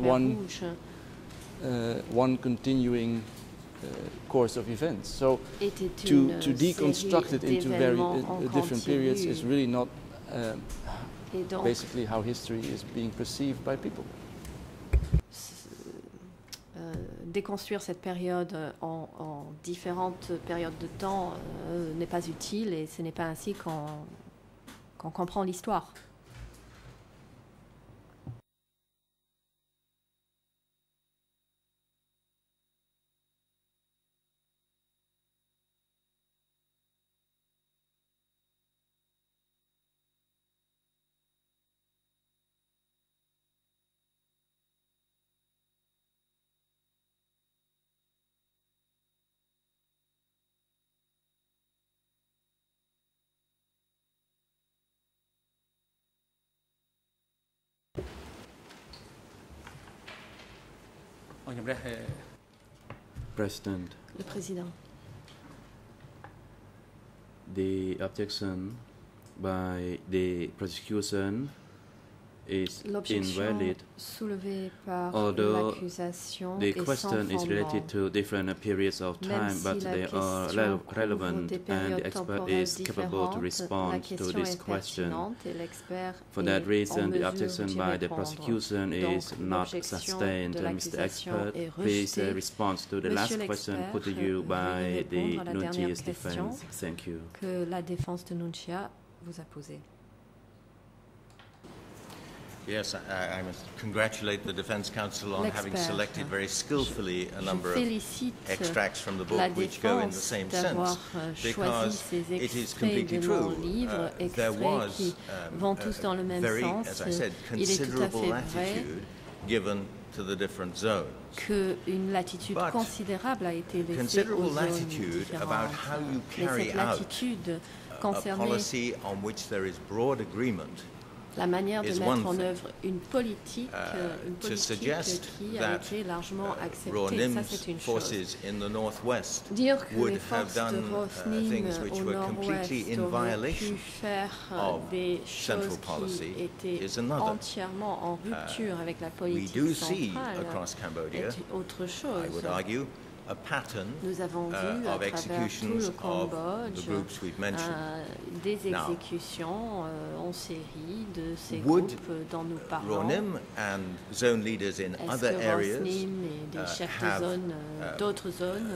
Speaker 3: one continuing course of events. So to deconstruct it into very different periods is really not basically how history is being perceived by people.
Speaker 2: Déconstruire cette période en différentes périodes de temps n'est pas utile et ce n'est pas ainsi qu'on comprend l'histoire.
Speaker 1: President,
Speaker 2: le président.
Speaker 1: The objection by the prosecution is invalid,
Speaker 2: soulevée par
Speaker 1: although
Speaker 2: l'accusation
Speaker 1: the question is related to different periods of time, but they are relevant and the expert is capable to respond to this question. For that reason, the objection by the prosecution is not sustained. Mr. Expert, please respond to the last question put to you by the Nuntia's defense. Thank you.
Speaker 2: Que la défense de Nuntia vous a posé.
Speaker 4: Yes, I must congratulate the Defense Counsel on having selected very skillfully a number of extracts from the book which go in the same sense, because it is completely true. There was a very, as I said, considerable latitude given to the different zones.
Speaker 2: Qu'une latitude considérable a été laissée aux zones différentes. Mais cette latitude concernait
Speaker 4: a policy on which there is broad agreement.
Speaker 2: La manière de mettre en œuvre une politique qui a été largement acceptée. Ça, c'est une chose. Dire que les forces de Rosnim au nord-ouest auraient pu faire des choses qui étaient entièrement en rupture avec la politique centrale est autre chose. Nous avons vu à travers tout le Cambodge des exécutions en série de ces groupes dont nous parlons. Est-ce que Rosnim et des chefs de zone d'autres zones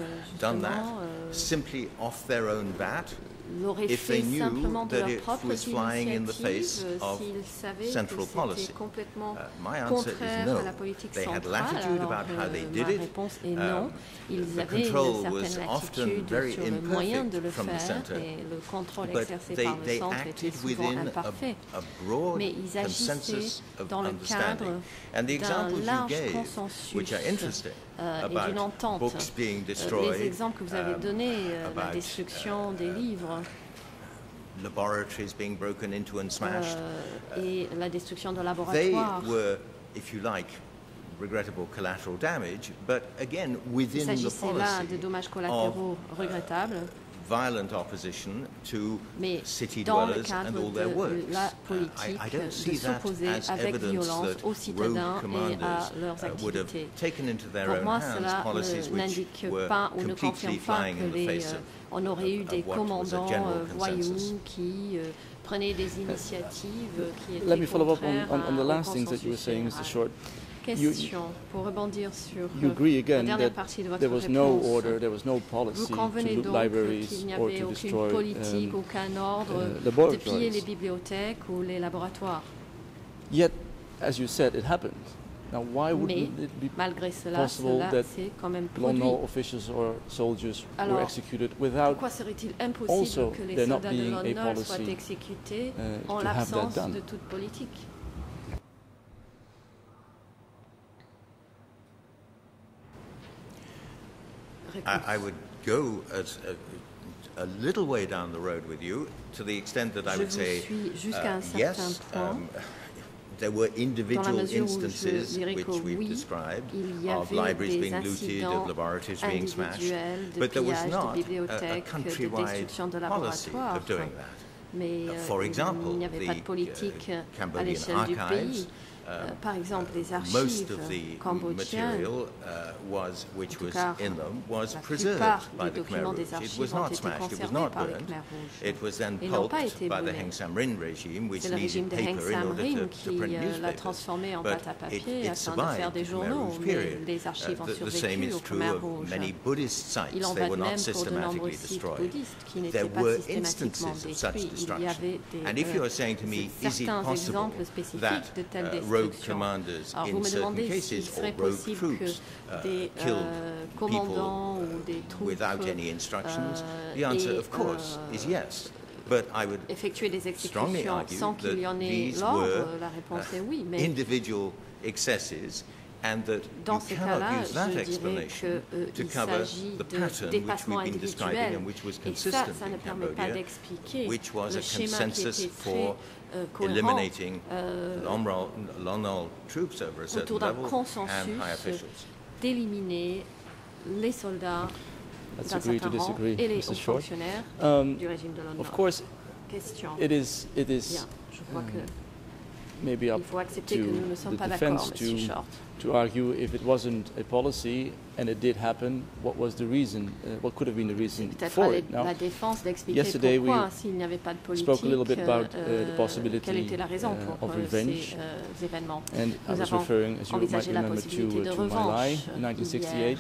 Speaker 2: justement l'auraient fait simplement de leur propre initiative s'ils savaient que c'était complètement contraire à la politique centrale? Alors, ma réponse est non. Ils avaient une certaine latitude sur le moyen de le faire et le contrôle exercé par le centre était souvent imparfait. Mais ils agissaient dans le cadre d'un large consensus et d'une entente. Les exemples que vous avez donnés, la destruction des livres,
Speaker 4: laboratories being broken into and smashed,
Speaker 2: et la destruction de laboratoires.
Speaker 4: They were, if you like, regrettable collateral damage, but again within the policy
Speaker 2: de dommages collatéraux regrettables.
Speaker 4: Violent opposition to city dwellers and all their works.
Speaker 2: La politique
Speaker 4: de s'opposer
Speaker 2: avec violence aux citoyens et à leurs activités. Pour moi, cela n'indique pas ou ne confirme pas que on aurait eu des commandants voyous qui prenaient des initiatives qui étaient
Speaker 3: Let me follow up
Speaker 2: contraires
Speaker 3: on the last things that you were saying, Mr. Short.
Speaker 2: Question pour rebondir sur
Speaker 3: la
Speaker 2: dernière partie de votre
Speaker 3: réponse.
Speaker 2: Vous convenez donc qu'il n'y avait aucune politique, aucun ordre de piller les bibliothèques ou les laboratoires.
Speaker 3: Yet, as you said, it happened. Now, why wouldn't it be possible that London officials or soldiers were executed without also there not being a policy to have that done?
Speaker 4: I would go a little way down the road with you, to the extent that I would say, yes, there were individual instances which we've described of libraries being looted, of laboratories being smashed, but there was not a countrywide policy of doing that. For example, the Cambodian archives,
Speaker 2: par exemple, les archives cambodgiennes,
Speaker 4: which was in them, was preserved by the Khmer Rouge. It was not smashed, it was not burned. It was then pulped by the Heng Samrin regime, which needed paper in order to print newspapers. But it survived the Khmer Rouge period. The same is true of many Buddhist sites. They were not systematically destroyed. There were instances of such destruction. And if you are saying to me, is it possible that rogue commanders in certain cases or rogue troops killed people without any instructions? The answer, of course, is yes. But I would strongly argue that these were individual excesses, and that you cannot use that explanation to cover the pattern which we've been describing and which was consistent in Cambodia, which was a consensus for eliminating Lon Nol troops over a certain level and high officials.
Speaker 2: D'éliminer les soldats
Speaker 3: d'un certain rang
Speaker 2: et les hauts fonctionnaires du régime de Lon Nol.
Speaker 3: Of course, it is
Speaker 2: Je crois que
Speaker 3: maybe up to the defense to argue if it wasn't a policy and it did happen, what was the reason? What could have been the reason for it? Now, yesterday we spoke a little bit about the possibility of revenge, and I was referring, as you might remember, to My Lai in 1968.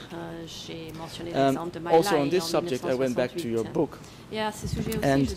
Speaker 3: Also on this subject, I went back to your book, and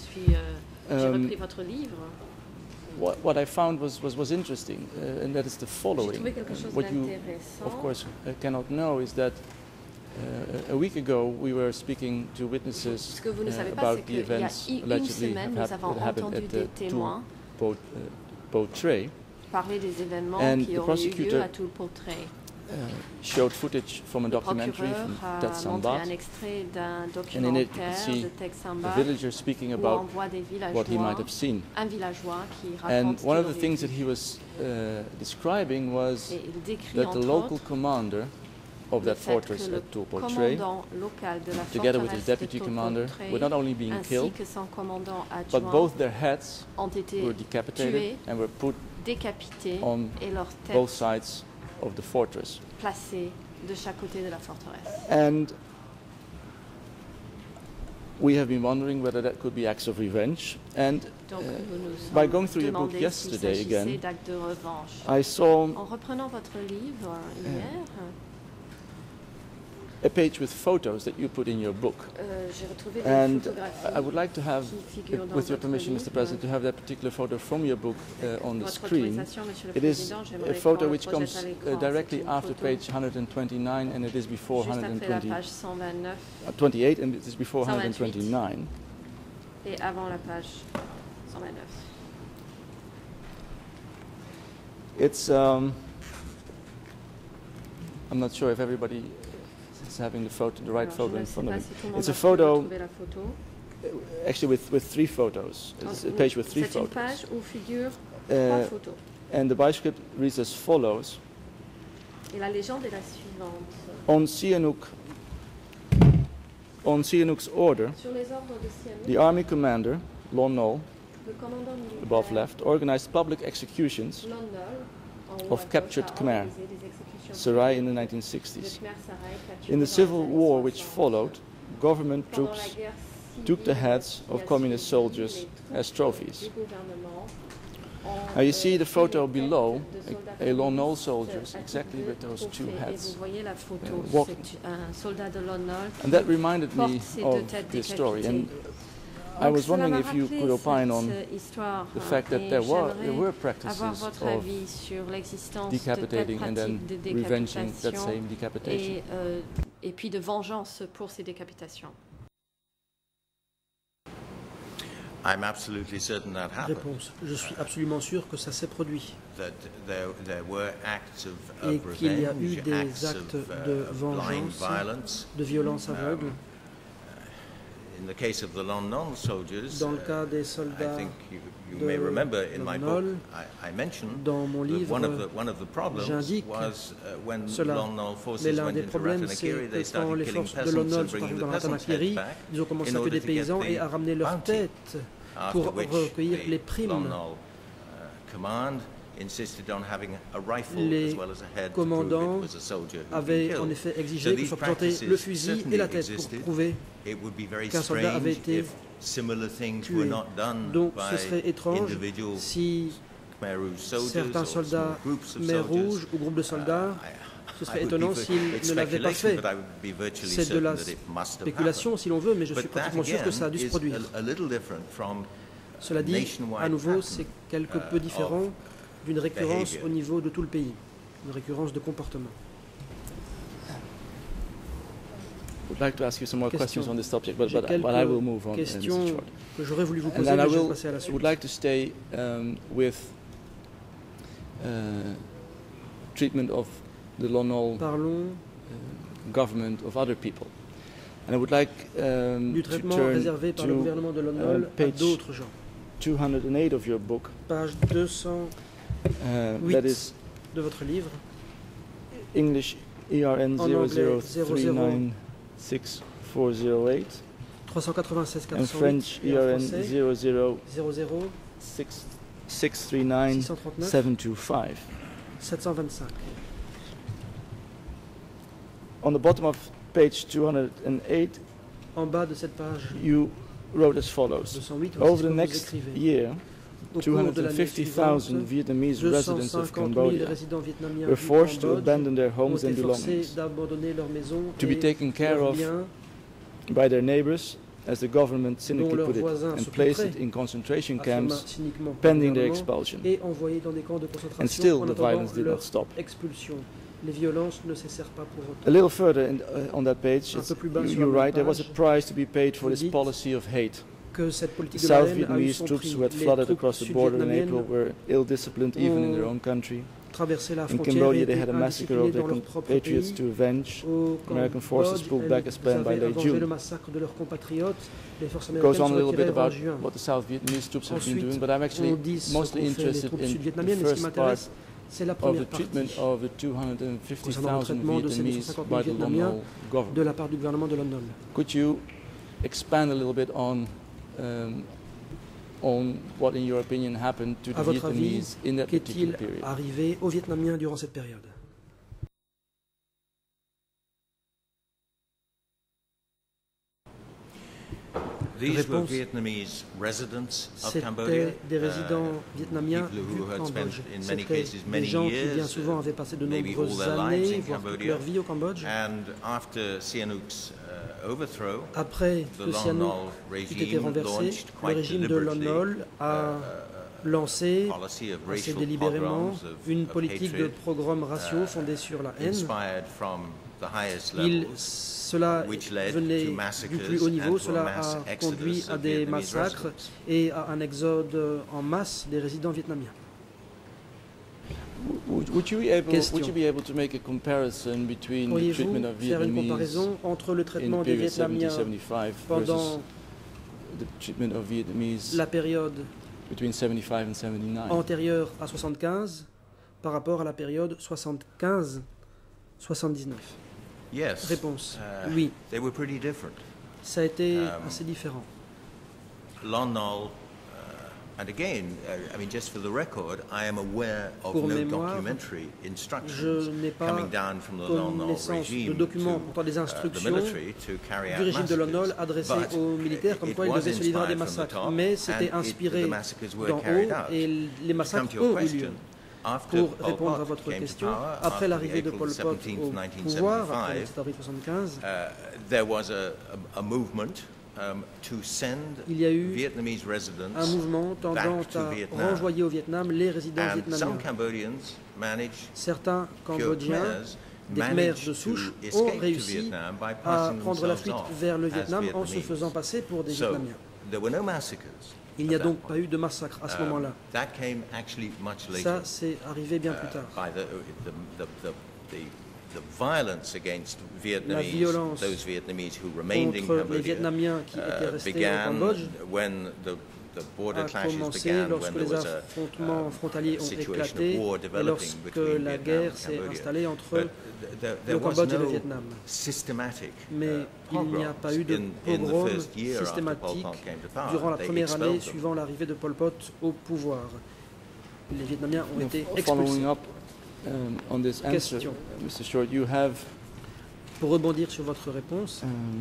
Speaker 3: what I found was interesting, and that is the following. What you, of course, cannot know is that a week ago we were speaking to witnesses about the events allegedly that happened at the Tool Tray, and the prosecutor showed footage from a documentary from Tet Sambat, and in it you can see a villager speaking about what he might have seen. And one of the things that he was describing was that the local commander of that fortress at Tupoltre, together with his deputy commander, were not only being killed, but both their heads were decapitated and were put on both sides of the fortress. And we have been wondering whether that could be acts of revenge. And by going through your book yesterday again, I saw a page with photos that you put in your book. And I would like to have, with your permission, Mr. President, to have that particular photo from your book on the screen. It is a photo which comes directly after page 129, and it is before 128, and it is before 129.
Speaker 2: Et avant la page 129.
Speaker 3: It's, I'm not sure if everybody is having the right photo in front of it. It's a photo, actually with three photos. It's a page with three photos. And the Bijschrift reads as follows. On Sihanouk's order, the army commander, Lon Nol, above left, organized public executions of captured Khmer, Sarai in the 1960s. In the civil war which followed, government troops took the heads of communist soldiers as trophies. Now you see the photo below, a Lon Nol soldier, exactly with those two hats, walking. And that reminded me of this story. And I was wondering if you could opine on the fact that there were practices of decapitating and then revenging that same decapitation.
Speaker 2: Et puis de vengeance pour ces décapitations.
Speaker 4: I'm absolutely certain that happened.
Speaker 6: Réponse. Je suis absolument sûr que ça s'est produit.
Speaker 4: That there were acts of
Speaker 6: et qu'il y a eu des actes de vengeance, de violence aveugle.
Speaker 4: In the case of the Lon Nol soldiers,
Speaker 6: dans le cas des soldats
Speaker 4: I think you may remember in my book I mentioned
Speaker 6: dans mon livre,
Speaker 4: one of the problems was when
Speaker 6: cela.
Speaker 4: Lon Nol forces
Speaker 6: Mais l'un
Speaker 4: went
Speaker 6: des
Speaker 4: into
Speaker 6: problèmes, c'est que quand les forces de Lon Nol sont arrivées dans Ratanakiri, ils ont commencé à tuer des paysans et à ramener leur tête pour recueillir les primes. Les commandants avaient en effet exigé qu'il soit présenté le fusil et la tête pour prouver qu'un soldat avait été tué. Donc ce serait étrange si certains soldats Khmer rouges ou groupes de soldats, ce serait étonnant s'ils ne l'avaient pas fait. C'est de la spéculation si l'on veut, mais je suis pratiquement sûr que ça a dû se produire. Cela dit, à nouveau, c'est quelque peu différent d'une récurrence au niveau de tout le pays, une récurrence de comportement.
Speaker 3: I would like to ask you some more questions on this subject, but I will move on.
Speaker 6: Questions que j'aurais voulu vous poser, mais je vais passer à la suite.
Speaker 3: I would like to stay with treatment of the Lon Nol government of other people, and I would like
Speaker 6: du traitement réservé par le gouvernement de Lon Nol à d'autres gens.
Speaker 3: 208 of your book.
Speaker 6: Page 208 de votre livre.
Speaker 3: English ERN 00396408.
Speaker 6: 396 408.
Speaker 3: And French ERN 00639725.
Speaker 6: 725.
Speaker 3: On the bottom of page 208,
Speaker 6: en bas de cette page,
Speaker 3: you wrote as follows.
Speaker 6: 208,
Speaker 3: over the next year, 250,000 Vietnamese residents of Cambodia were forced to abandon their homes and belongings, to be taken care of by their neighbors, as the government cynically put it, and placed it in concentration camps pending their expulsion. And still the violence did not stop. A little further on that page, you write, there was a price to be paid for this policy of hate. The South Vietnamese troops who had flooded across the border in April were ill-disciplined even in their own country. In Cambodia they had a massacre of their compatriots to avenge. American forces pulled back as planned by late June. It goes on a little bit about what the South Vietnamese troops have been doing, but I'm actually mostly interested in the first part of the treatment of the 250,000 Vietnamese by the Lon Nol government. Could you expand a little bit on what, in your opinion, happened to the Vietnamese in that particular period?
Speaker 6: Arrivé aux Vietnamiens durant cette période?
Speaker 4: Réponse.
Speaker 6: C'était des résidents vietnamiens du Cambodge. C'était des gens qui bien souvent avaient passé de nombreuses années, voire toute leur vie au Cambodge. Après que Sihanouk eut été renversé, le régime de Lon Nol a lancé assez délibérément une politique de programmes raciaux fondée sur la haine. Cela venait du plus haut niveau, cela a conduit à des massacres et à un exode en masse des résidents vietnamiens.
Speaker 3: Pourriez-vous
Speaker 6: faire une comparaison entre le traitement des Vietnamiens pendant la période antérieure à 75 par rapport à la période 75-79? Réponse. Oui. Ça a été assez différent.
Speaker 4: Lon Nol And again, I mean, just for the record, I am aware of no documentary instructions coming down from the Lon Nol regime to the military to carry out massacres.
Speaker 6: Adressé aux militaires comme quoi ils devaient se livrer à des massacres. Mais c'était inspiré d'en haut et les massacres ont eu lieu. Pour répondre à votre question, après l'arrivée de Pol Pot au pouvoir, après le 7 avril 1975,
Speaker 4: there was a movement to send Vietnamese residents
Speaker 6: un mouvement tendant à renvoyer au Vietnam les résidents vietnamiens. Certains Cambodgiens, des Khmers de souche, ont réussi à prendre la fuite vers le Vietnam en se faisant passer pour des Vietnamiens. Il n'y a donc pas eu de massacre à ce moment-là. Ça, c'est arrivé bien plus tard. La violence contre les Vietnamiens qui étaient restés au Cambodge a commencé lorsque les affrontements frontaliers ont éclaté et lorsque la guerre s'est installée entre le Cambodge et le Vietnam. Mais il n'y a pas eu de pogrom systématique durant la première année suivant l'arrivée de Pol Pot au pouvoir. Les Vietnamiens ont été expulsés.
Speaker 3: On this answer, Mr. Short, you have
Speaker 6: pour rebondir sur votre réponse,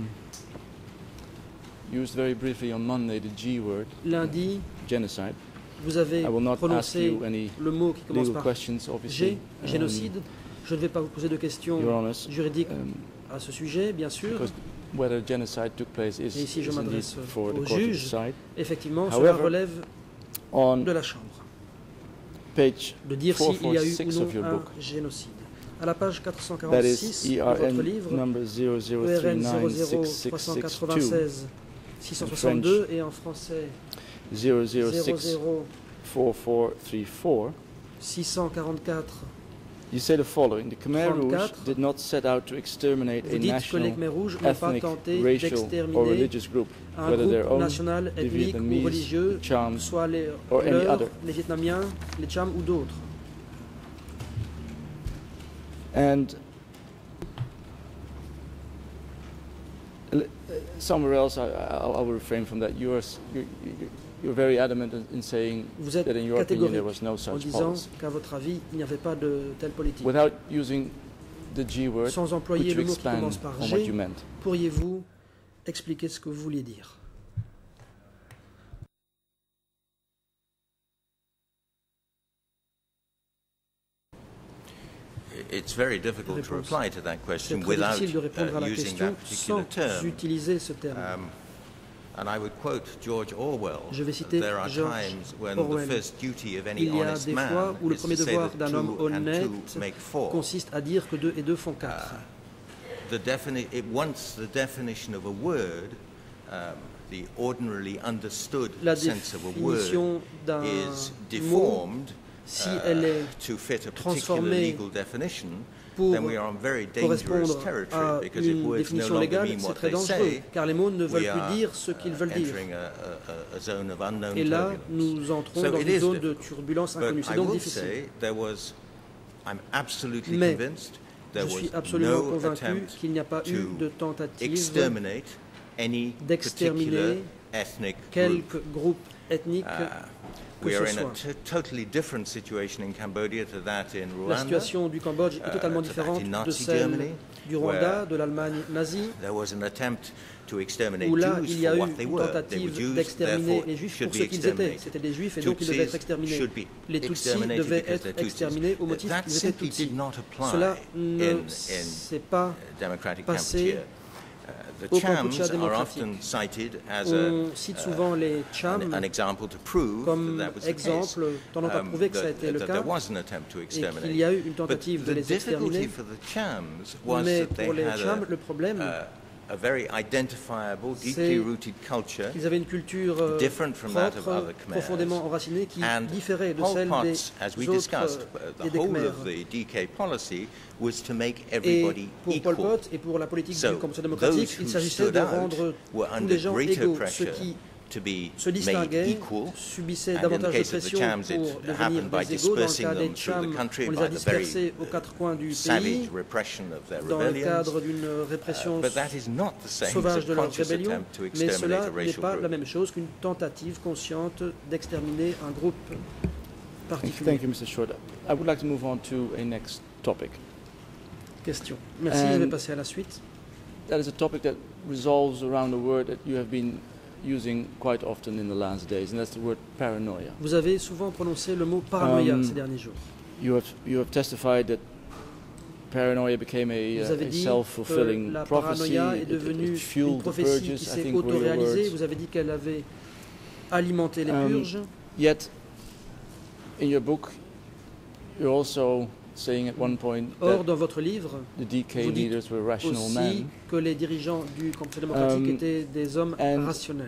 Speaker 3: used very briefly on Monday the G word,
Speaker 6: lundi,
Speaker 3: genocide.
Speaker 6: Vous avez prononcé le mot qui commence par G, génocide. Je ne vais pas vous poser de questions juridiques à ce sujet, bien sûr.
Speaker 3: Whether genocide took place is,
Speaker 6: et ici je m'adresse
Speaker 3: au
Speaker 6: juge. Effectivement, cela relève de la Chambre. De dire s'il y a eu ou non un génocide. À la page 446 de votre livre, ERN 00396 662 et en français
Speaker 3: 004434
Speaker 6: 644.
Speaker 3: You say the following: the Khmer Rouge did not set out to exterminate a national, ethnic, racial, or religious group, whether their own, the Vietnamese, the Cham, or any other.
Speaker 6: Les Vietnamiens, les Cham ou d'autres.
Speaker 3: And somewhere else, I will refrain from that. You're very adamant in saying that in your opinion there was no such policy.
Speaker 6: Qu'à votre avis, il n'y avait pas de telle politique.
Speaker 3: Without using the G word,
Speaker 6: sans employer le mot qui commence par G, pourriez-vous expliquer ce que vous vouliez dire?
Speaker 4: It's very difficult to reply to that question without using that particular term.
Speaker 6: Utiliser ce terme.
Speaker 4: And I would quote George Orwell.
Speaker 6: Je vais citer
Speaker 4: There are times when the first duty of any honest man
Speaker 6: où le premier
Speaker 4: is to say
Speaker 6: devoir
Speaker 4: that
Speaker 6: d'un homme
Speaker 4: 2 and
Speaker 6: honnête
Speaker 4: 2 make 4.
Speaker 6: consiste à dire que 2 et 2 font 4.
Speaker 4: Once the definition of a word, the ordinarily understood sense of a word, is deformed to fit a particular legal definition, then we are on very dangerous territory, because if words no longer mean what they say,
Speaker 6: car les mots ne veulent
Speaker 4: we are
Speaker 6: plus dire ce qu'ils veulent dire.
Speaker 4: entering a zone of unknown
Speaker 6: Et là,
Speaker 4: turbulence.
Speaker 6: nous entrons dans une zone de turbulence inconnue. C'est donc difficile.
Speaker 4: I'm absolutely
Speaker 6: Mais
Speaker 4: convinced
Speaker 6: je suis absolument convaincu qu'il n'y a pas eu de tentative d'exterminer quelque groupe ethnique.
Speaker 4: We are in a totally different situation in Cambodia to that in Rwanda.
Speaker 6: La situation du Cambodge est totalement différente de celle du Rwanda, de l'Allemagne nazie,
Speaker 4: there was an attempt to exterminate
Speaker 6: où là
Speaker 4: Jews
Speaker 6: il y a
Speaker 4: for
Speaker 6: eu
Speaker 4: what they
Speaker 6: une
Speaker 4: were.
Speaker 6: tentative d'exterminer les Juifs pour ce qu'ils étaient. C'était des Juifs et donc ils devaient être exterminés. Les Tutsis devaient être exterminés au motif qu'ils étaient Tutsis. Cela ne s'est pas passé au Kampuchea démocratique. On cite souvent les Cham comme exemple tendant à prouver que ça a été le cas et qu'il y a eu une tentative de les exterminer. Mais pour les Cham, le problème, c'est qu'ils avaient une culture propre, profondément enracinée, qui différait de celle des autres et des Khmers. Et pour Pol Pot et pour la politique du Kampuchea démocratique, il s'agissait de rendre tous les gens égaux, ceux qui se distinguaient, subissaient davantage de pression pour devenir des égaux. Dans le cas des Cham, on les a dispersés aux quatre coins du pays dans le cadre d'une répression sauvage de leur rébellion, mais cela n'est pas la même chose qu'une tentative consciente d'exterminer un groupe particulier.
Speaker 3: Thank you, Mr. Short. I would like to move on to a next topic.
Speaker 6: Question. Merci, je vais passer à la suite.
Speaker 3: That is a topic that revolves around a word that you have been using quite often in the last days, and that's the word paranoia.
Speaker 6: Vous avez souvent prononcé le mot paranoïa ces derniers jours.
Speaker 3: You have testified that paranoia became a self-fulfilling prophecy.
Speaker 6: It fueled the purges, I think were your words. Vous avez dit qu'elle avait alimenté les purges.
Speaker 3: Yet, in your book, you're also saying at one point
Speaker 6: Or, dans votre livre,
Speaker 3: the DK leaders were rational
Speaker 6: aussi
Speaker 3: men.
Speaker 6: Que les dirigeants du Conseil démocratique étaient des hommes rationnels.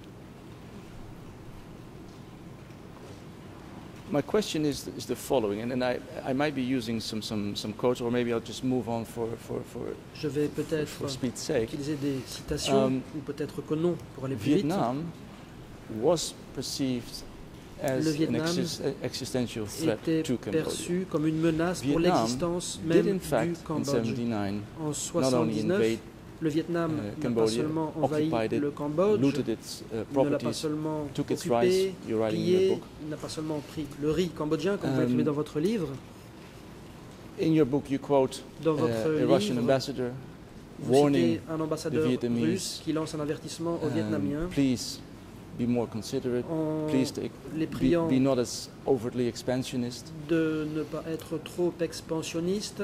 Speaker 3: My question is the following, and I might be using some quotes, or maybe I'll just move on for
Speaker 6: Je vais peut-être utiliser des citations, ou peut-être que non, pour aller plus
Speaker 3: Vietnam
Speaker 6: vite.
Speaker 3: Was perceived as
Speaker 6: Le Vietnam
Speaker 3: an existential threat to Cambodia.
Speaker 6: Perçu comme une menace pour l'existence même du Cambodge. En 1979, le Vietnam n'a pas seulement envahi le Cambodge, ne l'a pas seulement occupé, pillé, n'a pas seulement pris le riz cambodgien, comme vous l'écrivez dans votre livre.
Speaker 3: In your book, you quote
Speaker 6: dans votre
Speaker 3: a Russian ambassador
Speaker 6: warning un ambassadeur russe qui lance un avertissement aux Vietnamiens.
Speaker 3: Please be more considerate. Please be not as overtly expansionist.
Speaker 6: De ne pas être trop expansionniste.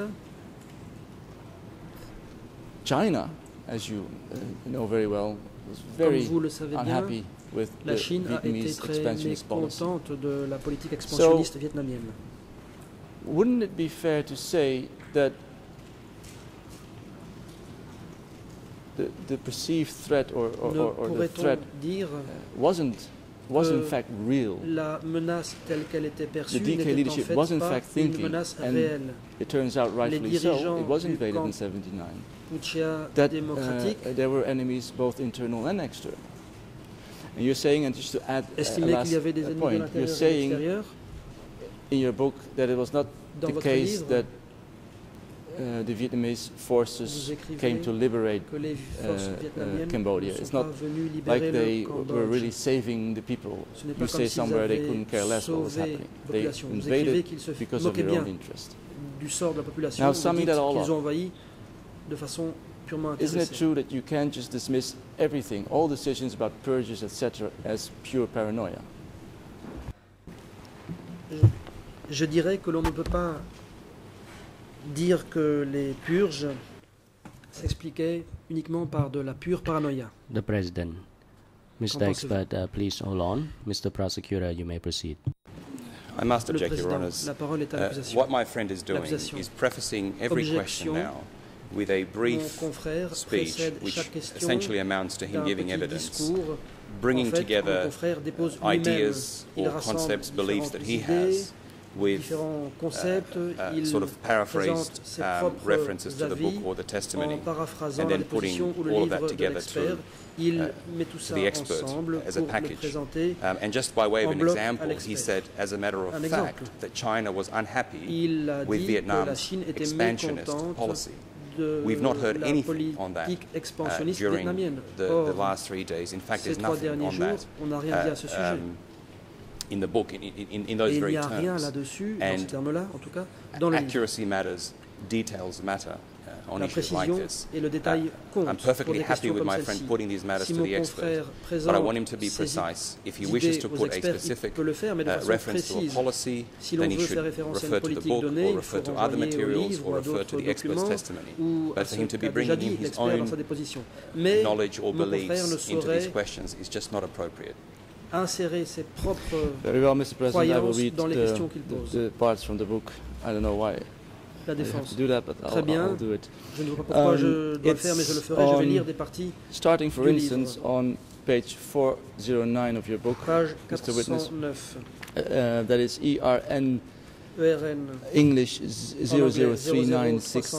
Speaker 3: China, as you know very well, was very unhappy with
Speaker 6: la Chine a été très mécontente de la politique expansionniste vietnamienne.
Speaker 3: Wouldn't it be fair to say that the perceived threat or the threat wasn't in fact real?
Speaker 6: La menace telle qu'elle était perçue
Speaker 3: the DK leadership was in fact thinking,
Speaker 6: and
Speaker 3: it turns out rightfully so, it was invaded in 79. That there were enemies both internal and external. And you're saying, and just to add a last point, you're saying in your book that it was not the case that the Vietnamese forces came to liberate Cambodia. It's not like they were really saving the people. You say somewhere they couldn't care less what was happening. They invaded because of their own interest. Now, summing that all up, isn't it true that you can't just dismiss everything, all decisions about purges, etc., as pure paranoia?
Speaker 6: Je dirais que l'on ne peut pas dire que les purges s'expliquaient uniquement par de la pure paranoïa.
Speaker 7: The President. Mr. Expert, please hold on. Mr. Prosecutor, you may proceed.
Speaker 5: I must object, Your Honours. What my friend is doing is prefacing every question now with a brief speech which essentially amounts to him giving evidence, bringing together ideas or concepts, beliefs that he has, with sort of paraphrased references to the book or the testimony, and then putting all of that together to the expert as a package. And just by way of an example, he said, as a matter of fact, that China was unhappy with Vietnam's expansionist policy. We've not heard anything on that during the last 3 days. In fact, there's nothing on that in the book, in those very terms. And accuracy matters, details matter on issues like this. I'm perfectly happy with my friend putting these matters to the expert, but I want him to be precise. If he wishes to put a specific reference to a policy, then he should refer to the book or refer to other materials or refer to the expert's testimony. But for him to be bringing in his own knowledge or beliefs into these questions is just not appropriate.
Speaker 6: Insérer ses propres
Speaker 3: Very well, Mr. President, I will read
Speaker 6: dans les questions qu'il pose.
Speaker 3: The parts from the book. I don't know why
Speaker 6: La défense.
Speaker 3: I do that, but I'll do it.
Speaker 6: Je ne vois pas pourquoi je dois le faire, mais je le ferai. Je vais lire des parties
Speaker 3: starting, for instance, on page 409 of your book,
Speaker 6: page
Speaker 3: Mr. Witness.
Speaker 6: 409.
Speaker 3: That is ERN English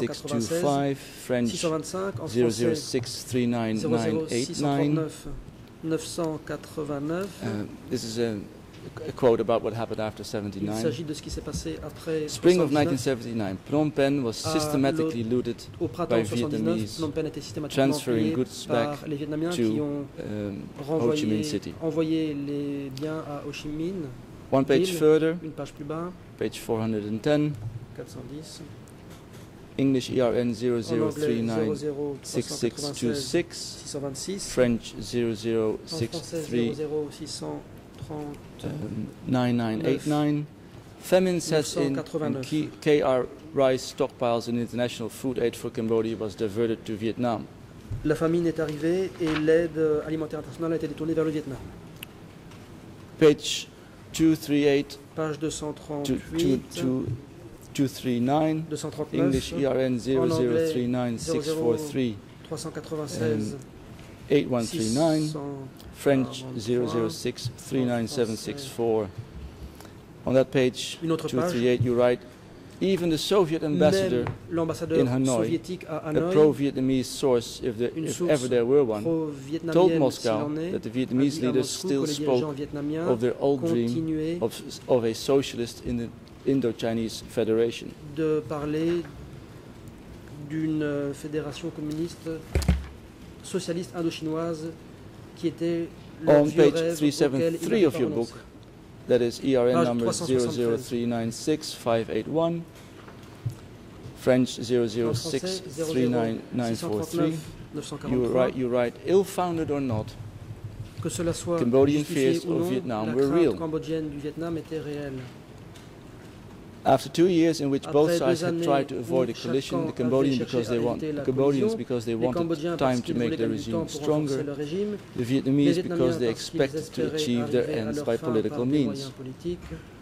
Speaker 3: 00396625, French 00639989,
Speaker 6: 989.
Speaker 3: This is a quote about what happened after 79.
Speaker 6: Il s'agit de ce qui s'est passé après
Speaker 3: Spring of
Speaker 6: 79.
Speaker 3: 1979, Phnom Penh was systematically looted by Vietnamese, transferring goods back
Speaker 6: les Vietnamiens
Speaker 3: to
Speaker 6: qui ont
Speaker 3: Ho Chi Minh City.
Speaker 6: envoyé les biens à Ho Chi Minh.
Speaker 3: One page further,
Speaker 6: Une page plus bas,
Speaker 3: page 410,
Speaker 6: 410.
Speaker 3: English ERN
Speaker 6: En anglais,
Speaker 3: 00396626,
Speaker 6: 626.
Speaker 3: French
Speaker 6: En français,
Speaker 3: 0063998
Speaker 6: 00639989.
Speaker 3: Famine sets in
Speaker 6: 989.
Speaker 3: KR rice stockpiles and international food aid for Cambodia was diverted to Vietnam.
Speaker 6: La famine est arrivée et l'aide alimentaire internationale a été détournée vers le Vietnam.
Speaker 3: Page 238
Speaker 6: Page 238.
Speaker 3: 239,
Speaker 6: 239.
Speaker 3: English ERN 0039643,
Speaker 6: 396.
Speaker 3: 8139, French 006397764. On that page,
Speaker 6: Une autre
Speaker 3: 238, you write, even the Soviet ambassador
Speaker 6: Même l'ambassadeur
Speaker 3: in Hanoi,
Speaker 6: soviétique à
Speaker 3: a
Speaker 6: Hanoï,
Speaker 3: pro-Vietnamese source, if ever there were one, told
Speaker 6: pro-vietnamienne
Speaker 3: Moscow
Speaker 6: s'il en est,
Speaker 3: that the
Speaker 6: a
Speaker 3: Vietnamese
Speaker 6: dit à
Speaker 3: leaders
Speaker 6: Moscou
Speaker 3: still
Speaker 6: que les dirigeants
Speaker 3: spoke
Speaker 6: vietnamiens
Speaker 3: of their old dream
Speaker 6: continuaient
Speaker 3: of a socialist in the Indo-Chinese Federation.
Speaker 6: de parler d'une fédération communiste socialiste indo-chinoise qui était leur
Speaker 3: On
Speaker 6: vieux
Speaker 3: page
Speaker 6: rêve
Speaker 3: 373
Speaker 6: auquel ils
Speaker 3: of your
Speaker 6: n'avaient pas
Speaker 3: book,
Speaker 6: renoncé.
Speaker 3: that is ERN
Speaker 6: Page
Speaker 3: number
Speaker 6: 373.
Speaker 3: 003965881, French
Speaker 6: En français,
Speaker 3: 0063993.
Speaker 6: 943.
Speaker 3: You write, ill-founded or not,
Speaker 6: Que cela soit
Speaker 3: Cambodian
Speaker 6: justifié
Speaker 3: fears
Speaker 6: ou
Speaker 3: of
Speaker 6: non,
Speaker 3: Vietnam
Speaker 6: la
Speaker 3: were
Speaker 6: crainte
Speaker 3: real.
Speaker 6: cambodgienne du Vietnam était réelle.
Speaker 3: After 2 years in which both
Speaker 6: Après
Speaker 3: sides
Speaker 6: 2
Speaker 3: had
Speaker 6: années
Speaker 3: tried to avoid a
Speaker 6: où
Speaker 3: collision, the
Speaker 6: chaque camp
Speaker 3: Cambodians
Speaker 6: avait
Speaker 3: because they
Speaker 6: cherché à
Speaker 3: want
Speaker 6: éviter la
Speaker 3: Cambodians
Speaker 6: collision,
Speaker 3: because they
Speaker 6: les
Speaker 3: wanted
Speaker 6: Cambodgiens parce
Speaker 3: time to
Speaker 6: qu'ils
Speaker 3: make
Speaker 6: voulaient
Speaker 3: their
Speaker 6: gagner du temps
Speaker 3: regime
Speaker 6: pour renforcer
Speaker 3: stronger,
Speaker 6: le régime,
Speaker 3: the
Speaker 6: les
Speaker 3: Vietnamese
Speaker 6: Vietnamiens
Speaker 3: because they
Speaker 6: parce qu'ils
Speaker 3: expected to
Speaker 6: espéraient
Speaker 3: achieve their
Speaker 6: arriver à
Speaker 3: ends
Speaker 6: leur
Speaker 3: by
Speaker 6: fin par
Speaker 3: political
Speaker 6: des
Speaker 3: means.
Speaker 6: moyens politiques.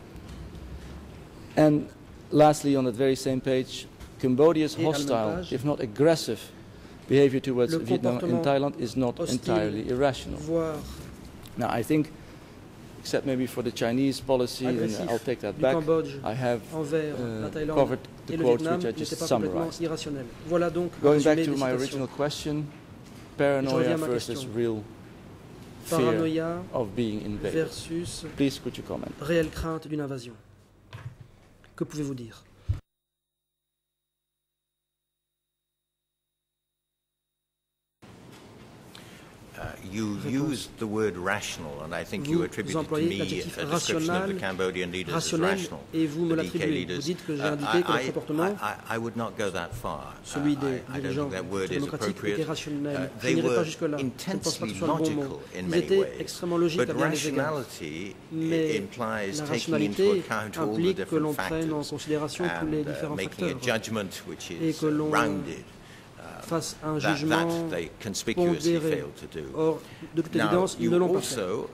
Speaker 3: And lastly, on that very same page, Cambodia's
Speaker 6: Et à la même
Speaker 3: hostile,
Speaker 6: page,
Speaker 3: if not aggressive, behavior towards
Speaker 6: le
Speaker 3: Vietnam and
Speaker 6: comportement
Speaker 3: Thailand is not
Speaker 6: hostile,
Speaker 3: entirely irrational.
Speaker 6: voire
Speaker 3: Now, I think, except maybe for the Chinese policy, and
Speaker 6: agressif
Speaker 3: I'll take that
Speaker 6: du
Speaker 3: back,
Speaker 6: Cambodge
Speaker 3: I have
Speaker 6: envers la Thaïlande
Speaker 3: covered
Speaker 6: et
Speaker 3: the
Speaker 6: le
Speaker 3: quotes
Speaker 6: Vietnam
Speaker 3: which I
Speaker 6: n'était
Speaker 3: just
Speaker 6: pas complètement
Speaker 3: summarized.
Speaker 6: irrationnel. Voilà donc un
Speaker 3: Going back
Speaker 6: résumé
Speaker 3: to
Speaker 6: des
Speaker 3: my
Speaker 6: citations.
Speaker 3: original question,
Speaker 6: Je
Speaker 3: paranoia
Speaker 6: reviens à ma
Speaker 3: versus
Speaker 6: question.
Speaker 3: real fear
Speaker 6: Paranoïa
Speaker 3: of being invaded.
Speaker 6: versus
Speaker 3: Please, could you comment?
Speaker 6: réelle crainte d'une invasion. Que pouvez-vous dire?
Speaker 4: You used the word rational, and I think you attributed to me a description of the Cambodian leaders as rational.
Speaker 6: Et vous me
Speaker 4: the DK
Speaker 6: l'attribuez. Vous
Speaker 4: leaders.
Speaker 6: dites que j'ai indiqué que leur comportement,
Speaker 4: I would not go that far.
Speaker 6: celui des
Speaker 4: I don't
Speaker 6: dirigeants
Speaker 4: think that word is
Speaker 6: démocratiques, était
Speaker 4: appropriate.
Speaker 6: rationnel. Je
Speaker 4: They
Speaker 6: n'irai pas
Speaker 4: were
Speaker 6: jusque-là. Je ne pense pas que ce
Speaker 4: intensely
Speaker 6: soit le bon mot.
Speaker 4: logical in
Speaker 6: Ils
Speaker 4: many
Speaker 6: étaient
Speaker 4: ways.
Speaker 6: extrêmement logiques
Speaker 4: But
Speaker 6: à bien des égards.
Speaker 4: rationality
Speaker 6: Mais
Speaker 4: implies
Speaker 6: la
Speaker 4: taking into
Speaker 6: rationalité
Speaker 4: account all the
Speaker 6: implique que l'on
Speaker 4: different
Speaker 6: prenne en
Speaker 4: factors
Speaker 6: considération tous les
Speaker 4: and
Speaker 6: différents
Speaker 4: making a
Speaker 6: facteurs
Speaker 4: judgment which
Speaker 6: et
Speaker 4: is
Speaker 6: que l'on
Speaker 4: rounded.
Speaker 6: fasse un
Speaker 4: That
Speaker 6: jugement
Speaker 4: they conspicuously
Speaker 6: pondéré.
Speaker 4: failed to do.
Speaker 6: Or, de toute
Speaker 4: Now,
Speaker 6: évidence, ils
Speaker 4: you
Speaker 6: ne l'ont pas fait.
Speaker 4: also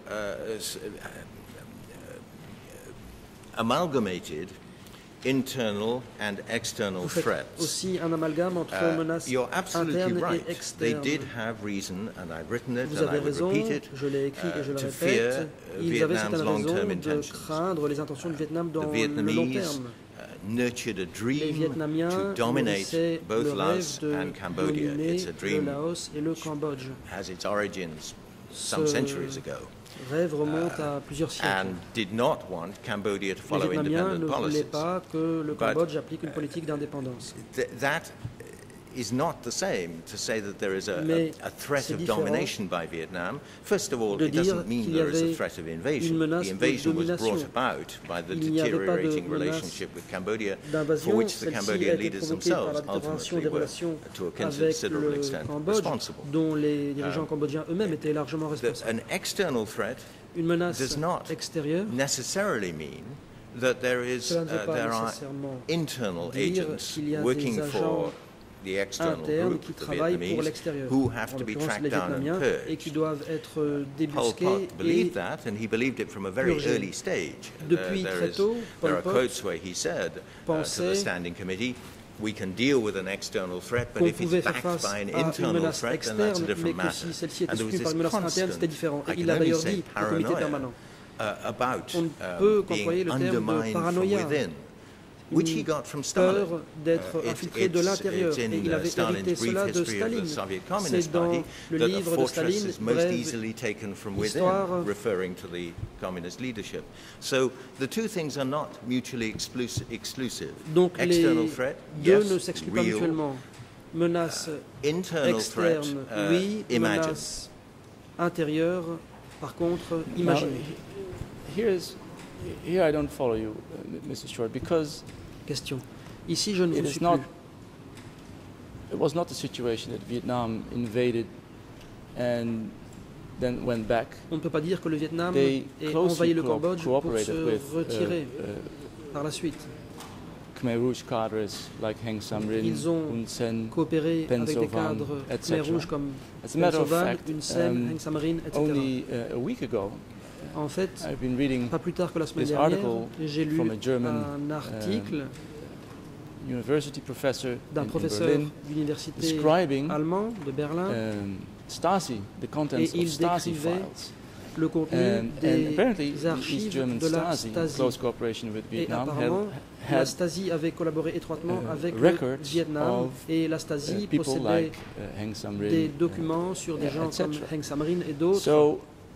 Speaker 4: amalgamated internal and external
Speaker 6: Vous faites
Speaker 4: threats.
Speaker 6: aussi un amalgame entre menaces
Speaker 4: You're absolutely
Speaker 6: internes et
Speaker 4: right. They
Speaker 6: externes.
Speaker 4: did have reason, and I've written it,
Speaker 6: Vous
Speaker 4: and
Speaker 6: avez
Speaker 4: I would
Speaker 6: raison,
Speaker 4: repeat it,
Speaker 6: je l'ai écrit et je le
Speaker 4: to
Speaker 6: répète,
Speaker 4: fear
Speaker 6: ils avaient
Speaker 4: Vietnam's
Speaker 6: certaines
Speaker 4: long-term
Speaker 6: raisons de
Speaker 4: intentions.
Speaker 6: craindre les intentions du Vietnam dans
Speaker 4: The
Speaker 6: le long
Speaker 4: Vietnamese
Speaker 6: terme.
Speaker 4: nurtured a
Speaker 6: Les
Speaker 4: dream
Speaker 6: Vietnamiens
Speaker 4: to dominate
Speaker 6: nourrissaient
Speaker 4: both
Speaker 6: le
Speaker 4: Laos
Speaker 6: rêve de
Speaker 4: and Cambodia.
Speaker 6: dominer
Speaker 4: It's a
Speaker 6: le
Speaker 4: dream
Speaker 6: Laos et le Cambodge.
Speaker 4: has its origins some
Speaker 6: Ce
Speaker 4: centuries ago,
Speaker 6: rêve remonte à plusieurs siècles.
Speaker 4: and did not want Cambodia to
Speaker 6: Les
Speaker 4: follow
Speaker 6: Vietnamiens ne
Speaker 4: independent
Speaker 6: voulaient
Speaker 4: policies.
Speaker 6: pas que le
Speaker 4: But,
Speaker 6: Cambodge applique une politique d'indépendance.
Speaker 4: That is not the same to say that there is
Speaker 6: Mais
Speaker 4: a threat
Speaker 6: c'est
Speaker 4: of
Speaker 6: différent
Speaker 4: domination by Vietnam. First of all,
Speaker 6: de
Speaker 4: it
Speaker 6: dire
Speaker 4: doesn't mean
Speaker 6: qu'il y
Speaker 4: there is a
Speaker 6: avait
Speaker 4: threat of
Speaker 6: une
Speaker 4: invasion.
Speaker 6: menace
Speaker 4: The
Speaker 6: de
Speaker 4: invasion was
Speaker 6: domination.
Speaker 4: brought about by the
Speaker 6: Il n'y avait pas de
Speaker 4: deteriorating
Speaker 6: menace
Speaker 4: relationship with Cambodia, for
Speaker 6: d'invasion.
Speaker 4: which the
Speaker 6: Celle-ci a
Speaker 4: Cambodian
Speaker 6: été
Speaker 4: leaders
Speaker 6: provoquée par la
Speaker 4: themselves
Speaker 6: détérioration
Speaker 4: ultimately
Speaker 6: des
Speaker 4: were,
Speaker 6: relations
Speaker 4: to a
Speaker 6: avec
Speaker 4: considerable
Speaker 6: le
Speaker 4: extent,
Speaker 6: Cambodge,
Speaker 4: responsible.
Speaker 6: dont les dirigeants cambodgiens eux-mêmes étaient largement responsables.
Speaker 4: An external threat
Speaker 6: Une menace
Speaker 4: does not
Speaker 6: extérieure,
Speaker 4: necessarily mean that there is
Speaker 6: cela ne veut pas
Speaker 4: there are
Speaker 6: nécessairement
Speaker 4: internal
Speaker 6: dire
Speaker 4: agents
Speaker 6: qu'il y a
Speaker 4: working
Speaker 6: des
Speaker 4: for
Speaker 6: agents
Speaker 4: the external
Speaker 6: internes
Speaker 4: group,
Speaker 6: qui
Speaker 4: the
Speaker 6: travaillent pour
Speaker 4: Vietnamese,
Speaker 6: l'extérieur,
Speaker 4: who
Speaker 6: en
Speaker 4: have to be
Speaker 6: l'occurrence
Speaker 4: tracked
Speaker 6: les
Speaker 4: down and
Speaker 6: Vietnamiens, et qui
Speaker 4: purged.
Speaker 6: doivent être
Speaker 4: Pol
Speaker 6: débusqués
Speaker 4: Pot believed
Speaker 6: et
Speaker 4: that, and he believed it from a very
Speaker 6: purgés.
Speaker 4: early stage.
Speaker 6: Depuis très tôt,
Speaker 4: there
Speaker 6: Pol
Speaker 4: are
Speaker 6: Pot
Speaker 4: quotes where he said to the
Speaker 6: pensait
Speaker 4: Standing Committee, we can deal with an external threat, but
Speaker 6: qu'on
Speaker 4: if it's
Speaker 6: pouvait faire
Speaker 4: backed
Speaker 6: face
Speaker 4: by an
Speaker 6: à une
Speaker 4: internal
Speaker 6: menace
Speaker 4: threat, then that's a
Speaker 6: externe, mais
Speaker 4: different
Speaker 6: que
Speaker 4: matter.
Speaker 6: si celle-ci était
Speaker 4: And there was
Speaker 6: soutenue par
Speaker 4: this
Speaker 6: une menace interne, c'était
Speaker 4: constant,
Speaker 6: différent. Et
Speaker 4: I
Speaker 6: il
Speaker 4: can
Speaker 6: a
Speaker 4: only
Speaker 6: d'ailleurs
Speaker 4: say
Speaker 6: dit au comité
Speaker 4: paranoia,
Speaker 6: permanent.
Speaker 4: about
Speaker 6: On ne peut
Speaker 4: being
Speaker 6: qu'employer le terme de
Speaker 4: undermined from
Speaker 6: paranoïa.
Speaker 4: within.
Speaker 6: peur d'être infiltré de l'intérieur. Et il avait hérité cela de Staline. C'est dans le livre de Staline, Brève Histoire. Donc les deux ne s'excluent pas mutuellement. Menace externe, oui. Menace intérieure, par contre, imaginée.
Speaker 3: Here I don't follow you, Mr. Short, because
Speaker 6: question. Ici, je ne vous suis plus.
Speaker 3: It was not the situation that Vietnam invaded and then went back.
Speaker 6: On ne peut pas dire que le Vietnam ait envahi le Cambodge pour se retirer par la suite.
Speaker 3: Khmer Rouge cadres like Heng Samrin,
Speaker 6: ils ont
Speaker 3: Hun Sen,
Speaker 6: coopéré avec des cadres Khmer Rouge comme Hun Sen, Heng Samrin, etc.
Speaker 3: Only a week ago,
Speaker 6: en fait, pas plus tard que la semaine dernière, j'ai lu un article d'un professeur d'université allemand de Berlin et il décrivait le contenu des archives de la Stasi. Et apparemment, la Stasi avait collaboré étroitement avec le Vietnam et la Stasi possédait des documents sur des gens comme Heng Samrin et d'autres.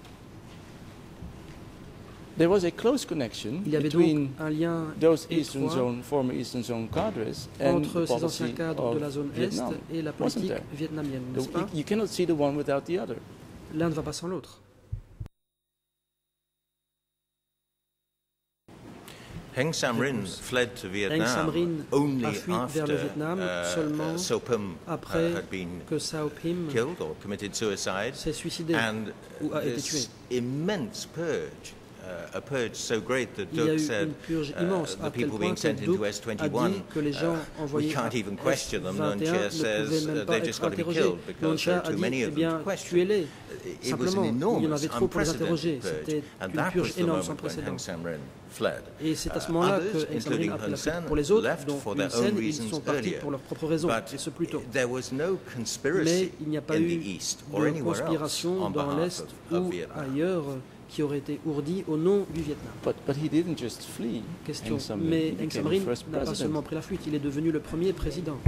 Speaker 3: There was a close connection between those former Eastern Zone cadres and the policy of Vietnam.
Speaker 6: Et la politique vietnamienne, n'est-ce pas?
Speaker 3: You cannot see the one without the other.
Speaker 6: L'un ne va pas sans l'autre.
Speaker 4: Heng Samrin fled to Vietnam only after So Phum had been killed or committed suicide, and this immense purge. A purge so great that Duc said the people being sent into S-21, we can't even question them. Nunn Chia says they've just got to be killed because there are too many of them to question. It was an enormous, unprecedented purge, and that was the moment when Heng Samrin fled. Others, including Hun Sen, left for their own reasons earlier. But there was no conspiracy in the East or anywhere else on behalf of Vietnam.
Speaker 6: Qui aurait été ourdi au nom du Vietnam.
Speaker 3: But he didn't just flee.
Speaker 6: Question. Mais Heng Samrin n'a pas seulement pris la fuite, il est devenu le premier président.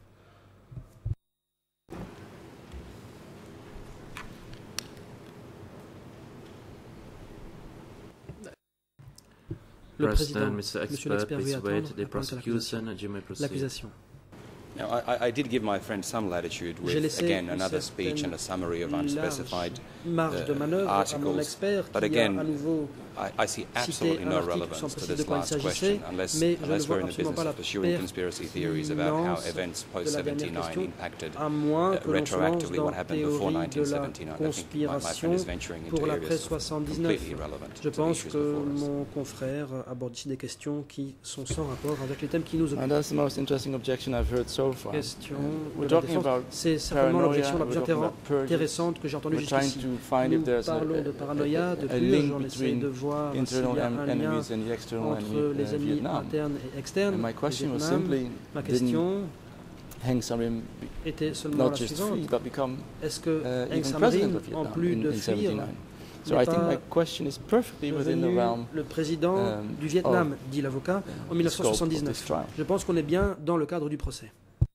Speaker 6: Le président, monsieur l'expert, veut attendre l'accusation.
Speaker 5: Now, I did give my friend some latitude with, again, another speech and a summary of unspecified articles. But again, I see absolutely no relevance to this last question unless we're in the business of pursuing conspiracy theories about how events post-79 impacted retroactively what happened before 1979. I think my friend is venturing into areas completely irrelevant to the issues before us.
Speaker 6: Mon confrère aborde ici des questions qui sont sans rapport avec les thèmes qui nous occupent.
Speaker 3: And that's the most interesting objection I've heard so far.
Speaker 6: C'est certainement l'objection la plus intéressante que j'ai entendue jusqu'ici. Nous parlons de paranoïa, de purge, on essaie de voir s'il y a un lien entre les ennemis internes et externes. Ma question était seulement la suivante. Est-ce que Heng Samrin, en plus de fuir, n'est pas devenu le président du Vietnam, dit l'avocat, en 1979? Je pense qu'on est bien dans le cadre du procès.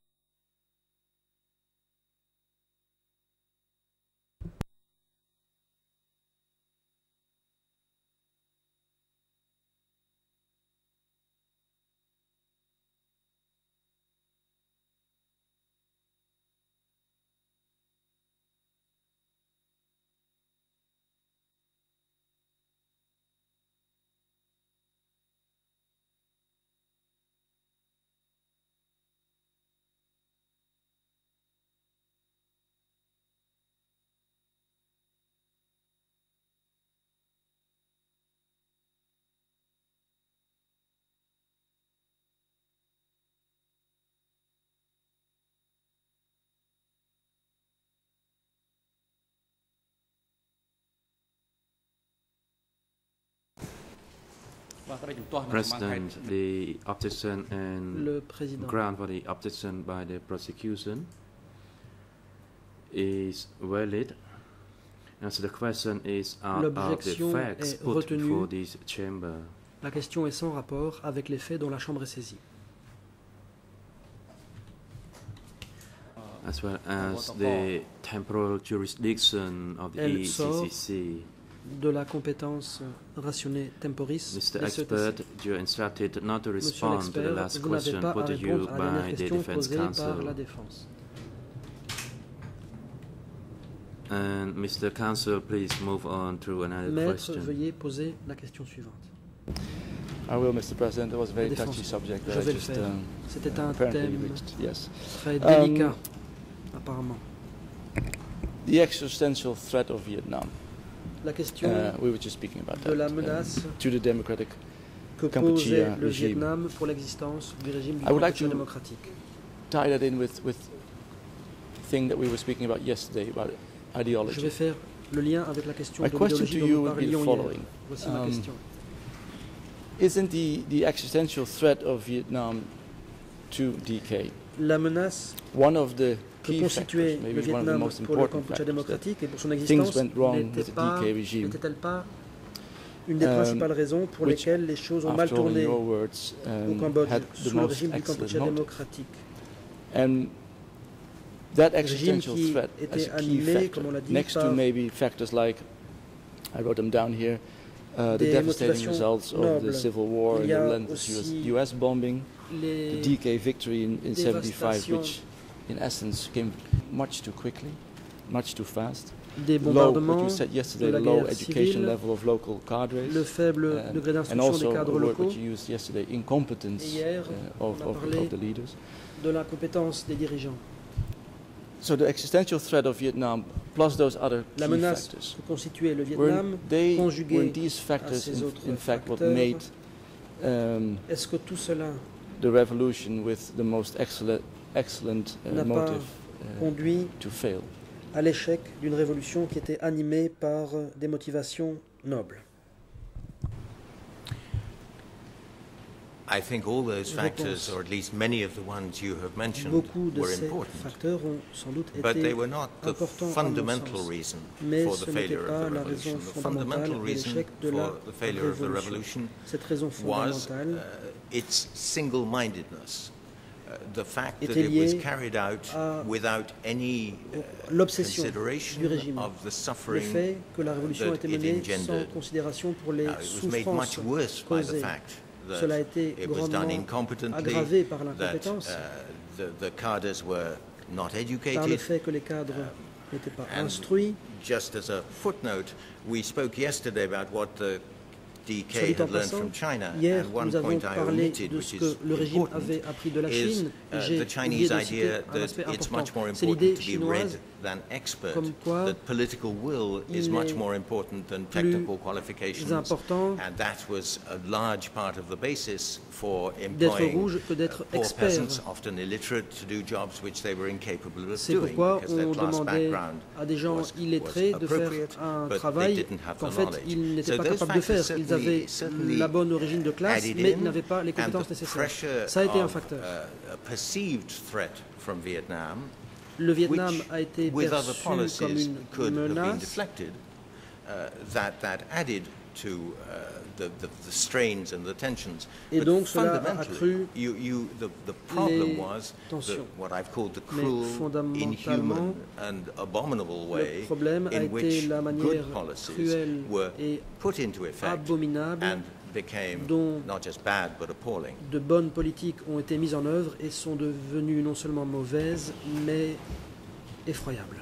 Speaker 1: President, the objection and ground for the objection by the prosecution is valid. And so the question is of the facts put before this chamber.
Speaker 6: La question est sans rapport avec les faits dont la Chambre est saisie.
Speaker 1: as well as the temporal jurisdiction of the ECCC.
Speaker 6: De la compétence rationnée temporis.
Speaker 1: Mr. Expert, you are instructed not to respond to the last question put to you by the Defense Counsel. And Mr. Counsel, please move on to another question.
Speaker 6: Veuillez poser la question suivante.
Speaker 3: I will, Mr. President. It was a very touchy subject.
Speaker 6: C'était un thème très délicat, apparemment.
Speaker 3: The existential threat of Vietnam.
Speaker 6: La question
Speaker 3: we were just speaking about
Speaker 6: de la menace
Speaker 3: to the democratic
Speaker 6: que posait le Vietnam pour l'existence du régime du Kampuchea démocratique.
Speaker 3: Tie that in with the thing that we were speaking about yesterday about ideology.
Speaker 6: Je vais faire le lien avec la question de l'idéologie dont nous parlions hier. Voici ma question.
Speaker 3: Isn't the existential threat of Vietnam to DK
Speaker 6: la menace
Speaker 3: one of the
Speaker 6: que constituait le Vietnam pour le Kampuchea démocratique et pour son existence n'était-elle pas une des principales raisons pour lesquelles les choses ont mal tourné au Cambodge sous le régime du Kampuchea démocratique?
Speaker 3: That existential threat as a key factor, next to maybe factors like, I wrote them down here, the devastating results of the civil war and the relentless US bombing, the DK victory in 75, which in essence came much too quickly, much too fast. Low, what you said yesterday, the low education level of local cadres, and also the word which you used yesterday, incompetence of the leaders.
Speaker 6: De l'incompétence des dirigeants.
Speaker 3: So the existential threat of Vietnam, plus those other key factors, were these factors in fact what made the revolution with the most excellent motive to fail?
Speaker 6: À l'échec d'une révolution qui était animée par des motivations nobles.
Speaker 4: I think all those factors, or at least many of the ones you have mentioned, were important. But they were not the fundamental reason for the failure of the revolution. The fundamental reason for the failure of the revolution was its single-mindedness. The fact that it was carried out without any consideration of the suffering that it engendered. It was made much worse by the fact
Speaker 6: Cela a été grandement aggravé par l'incompétence, par le fait que les cadres n'étaient pas instruits.
Speaker 4: Just as a footnote, we spoke yesterday about what the DK had learned from China, and one point I omitted, which is important, is the Chinese idea that it's much more important to be read than expert, that political will is much more important than technical qualifications, and that was a large part of the basis for employing poor peasants, often illiterate, to do jobs which they were incapable of doing because their class background was appropriate, but they didn't have the knowledge. So those factors certainly
Speaker 6: la bonne origine de classe, mais n'avaient pas les compétences nécessaires. Ça a été un facteur.
Speaker 4: A perceived threat from Vietnam,
Speaker 6: le Vietnam a été perçu comme une menace,
Speaker 4: that added to the strains and the tensions.
Speaker 6: Et donc cela a accru
Speaker 4: the problem was what I've called the cruel, inhuman and abominable way in which good policies were put into effect and became not just bad but appalling.
Speaker 6: De bonnes politiques ont été mises en œuvre et sont devenues non seulement mauvaises mais effroyables.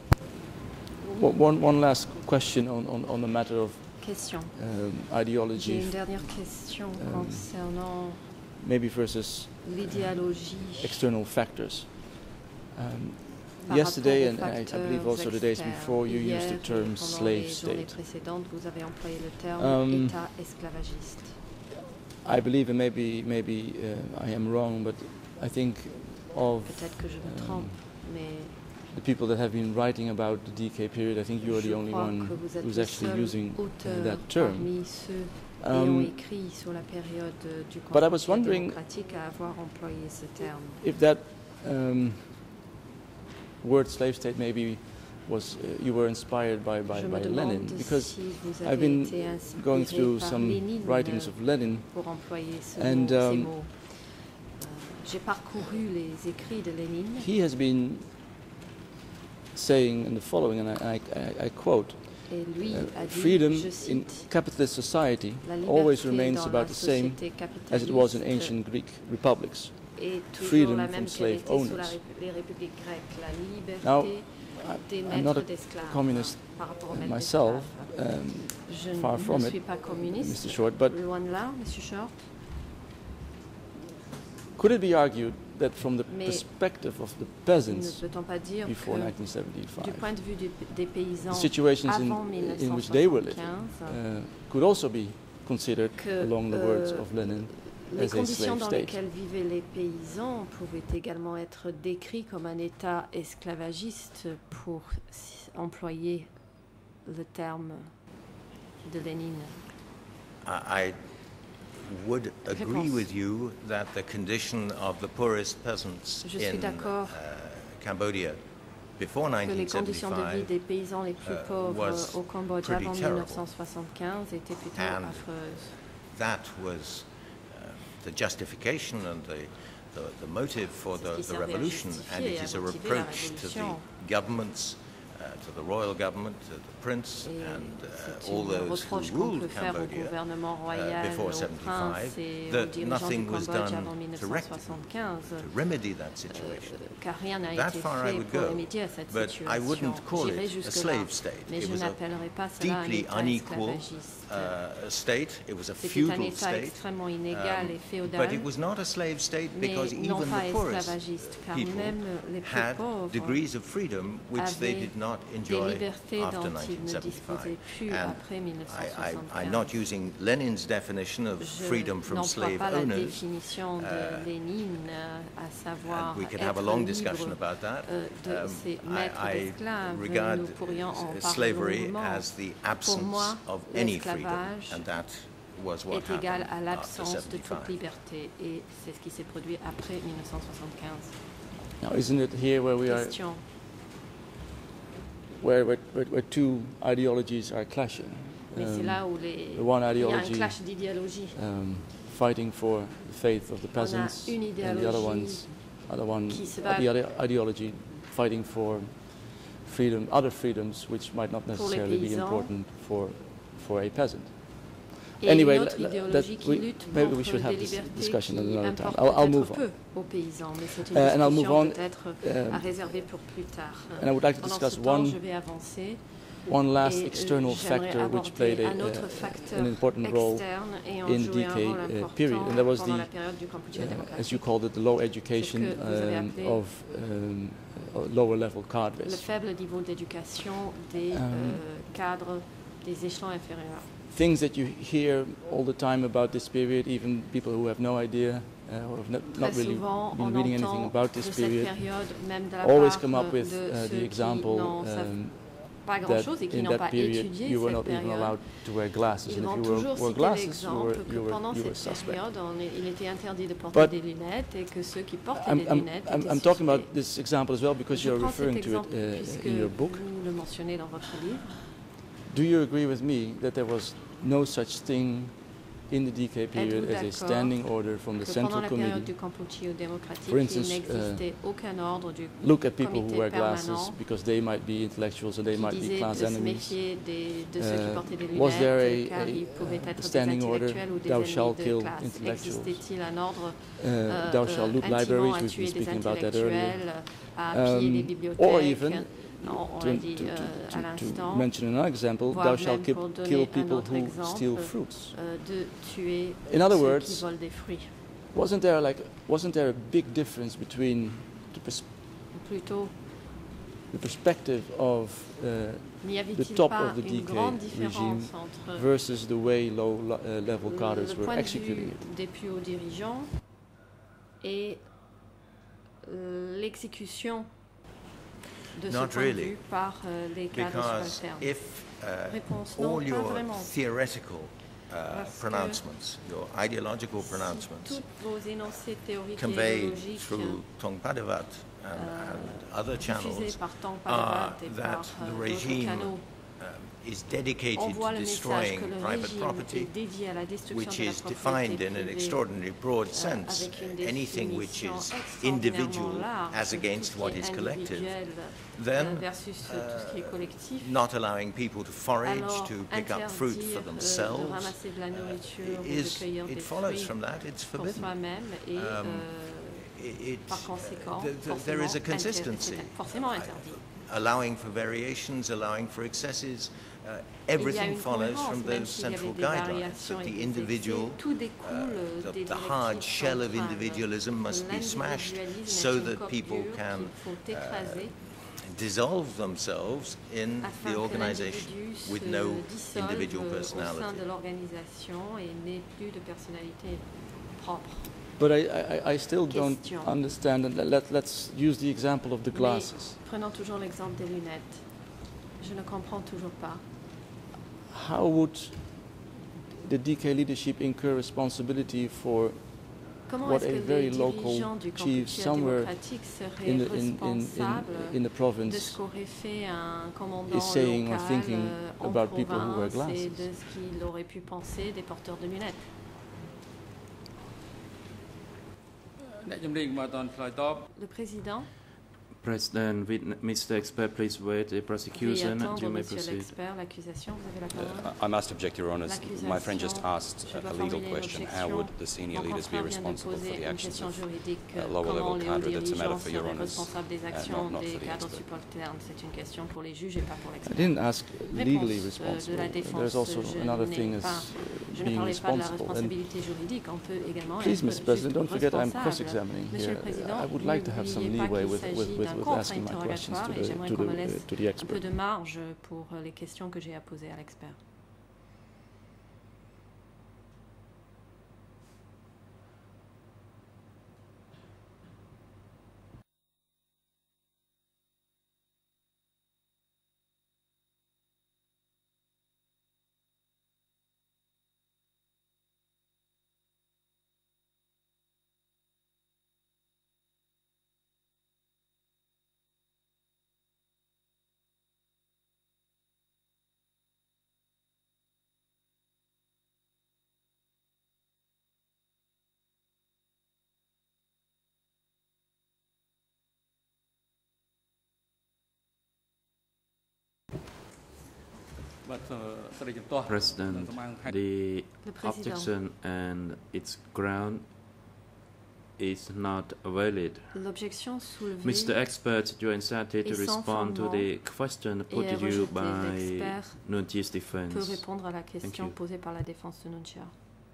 Speaker 3: One last question on the matter of ideology.
Speaker 2: J'ai une dernière question concernant
Speaker 3: maybe versus
Speaker 2: l'idéologie.
Speaker 3: External factors. Yesterday and I believe also the days before, you used the term slave state.
Speaker 2: Vous avez employé le terme État esclavagiste.
Speaker 3: I believe, and maybe I am wrong, but I think of
Speaker 2: peut-être que je me trompe, mais
Speaker 3: the people that have been writing about the DK period, I think you are the only one who's actually using that term. But I was wondering if that word slave state maybe was you were inspired by Lenin, because I've been going through some writings of Lenin, and
Speaker 2: j'ai parcouru les écrits de Lénine.
Speaker 3: He has been saying in the following, and I quote, freedom in capitalist society always remains about the same as it was in ancient Greek republics. Freedom from slave owners. Now, I'm not a communist myself, far from it, Mr. Short, but could it be argued that from the perspective of the peasants before 1975, the situations in which they were living could also be considered, along the words of Lenin,
Speaker 2: les conditions dans lesquelles vivaient les paysans pouvaient également être décrits comme un État esclavagiste, pour employer le terme de Lénine.
Speaker 4: I would agree with you that the condition of the poorest peasants in Cambodia before 1975
Speaker 2: les conditions de vie des paysans les plus pauvres au Cambodge avant 1975 étaient plutôt affreuses.
Speaker 4: That was the justification and the motive for the revolution, and it is a reproach to the governments, to the royal government, to the prince, and all those who ruled Cambodia before 75, that nothing was done to remedy that situation. That far I would go, but I wouldn't call it a slave state. It was a deeply unequal state. It was a feudal state, but it was not a slave state because even the poorest people had degrees of freedom which they did not enjoy after 1975. And I'm not using Lenin's definition of freedom from slave owners. And we can have a long discussion about that. I regard slavery as the absence of any freedom, and that was what happened after 75.
Speaker 3: Now, isn't it here where we are, where two ideologies are clashing? The one ideology fighting for the faith of the peasants, and the other ideology fighting for freedom, other freedoms which might not necessarily be important for a peasant. Anyway, maybe we should have this discussion at another time. I'll move on. And I'll move on. And I would like to discuss one last external factor which played an important role in the DK period, and that was the, as you called it, the low education of lower level cadres.
Speaker 2: Le faible niveau d'éducation des cadres des échelons inférieurs.
Speaker 3: Things that you hear all the time about this period, even people who have no idea or have not really been reading anything about this period, always come up with the example that in that period you were not even allowed to wear glasses, and if you wore glasses, you were suspect. But I'm talking about this example as well because you're referring to it in your book. Do you agree with me that there was no such thing in the DK period as a standing order from the Central Committee? For instance, look at people who wear glasses because they might be intellectuals and they might be class enemies. Was there a standing order, thou shalt kill intellectuals? Thou shalt loot libraries, we've been speaking about that earlier. Or even, to mention another example, thou shalt kill people who steal fruits. In other words, wasn't there a big difference between the perspective of the top of the DK regime versus the way low-level cadres were executing it?
Speaker 2: L'exécution de
Speaker 4: Not really, because if all your theoretical pronouncements, your ideological pronouncements, conveyed through Tongpadavat and other channels, are that the regime is dedicated to destroying private property, which is defined in an extraordinarily broad sense, anything which is individual as against what is collective, then not allowing people to forage, to pick up fruit for themselves, it follows from that, it's forbidden. There is a consistency, allowing for variations, allowing for excesses. Everything follows from those central guidelines that the individual, the hard shell of individualism must be smashed so that people can dissolve themselves in the organization with no individual personality.
Speaker 3: But I still don't understand, and let's use the example of the glasses.
Speaker 2: Prenons toujours l'exemple des lunettes. Je ne comprends toujours pas.
Speaker 3: How would the DK leadership incur responsibility for what a very local chief somewhere in the province is saying or thinking about people who wear glasses?
Speaker 2: Le président.
Speaker 1: President, Mr. Expert, please wait. The prosecution, you may proceed.
Speaker 5: I must object, Your Honour. My friend just asked a legal question. How would the senior leaders be responsible for the actions of lower-level cadre? That's a matter for Your Honours, not for the expert.
Speaker 3: I didn't ask legally responsible. There's also another thing as being responsible. And please, Mr. President, don't forget I'm cross-examining here. I would like to have some leeway with asking my questions to the expert.
Speaker 2: Un peu de marge pour les questions que j'ai à poser à l'expert.
Speaker 1: President, the objection and its ground is not valid. Mr. Expert, you are entitled to respond to the question put to you by Nunchia's defense.
Speaker 2: Peut répondre à la question posée par la défense de Nunchia.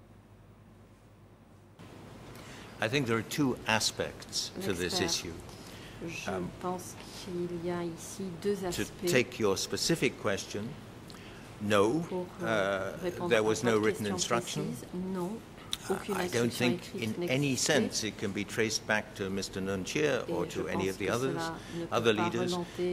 Speaker 4: I think there are two aspects to this issue.
Speaker 2: Je pense qu'il y a ici deux aspects.
Speaker 4: To take your specific question, no, there was no written instruction. I don't think in any sense it can be traced back to Mr. Nunchia or to any of the other leaders.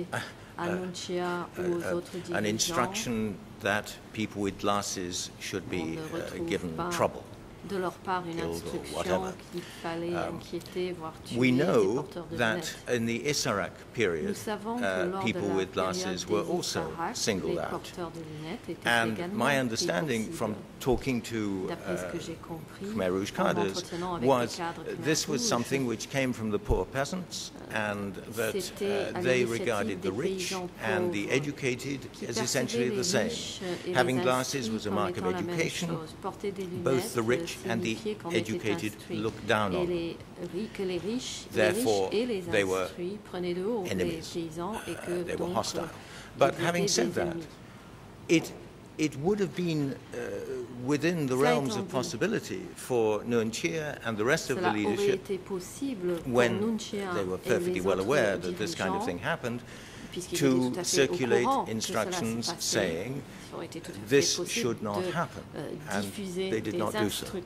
Speaker 4: An instruction that people with glasses should be given trouble.
Speaker 2: De leur part, une instruction qu'il fallait inquiéter, voire tuer
Speaker 4: we know
Speaker 2: les porteurs de
Speaker 4: that in the Issarak period, people with glasses were also singled out. And my understanding from talking to Khmer Rouge cadres was this was something which came from the poor peasants, and that they regarded the rich and the educated as essentially the same. Having glasses was a mark of education. Both the rich and the educated looked down on them. Therefore, they were enemies. They were hostile. But having said that, it would have been within the realms of possibility for Nunchia and the rest of the leadership, when they were perfectly well aware that this kind of thing happened, to circulate instructions saying this should not happen, and they did not do so.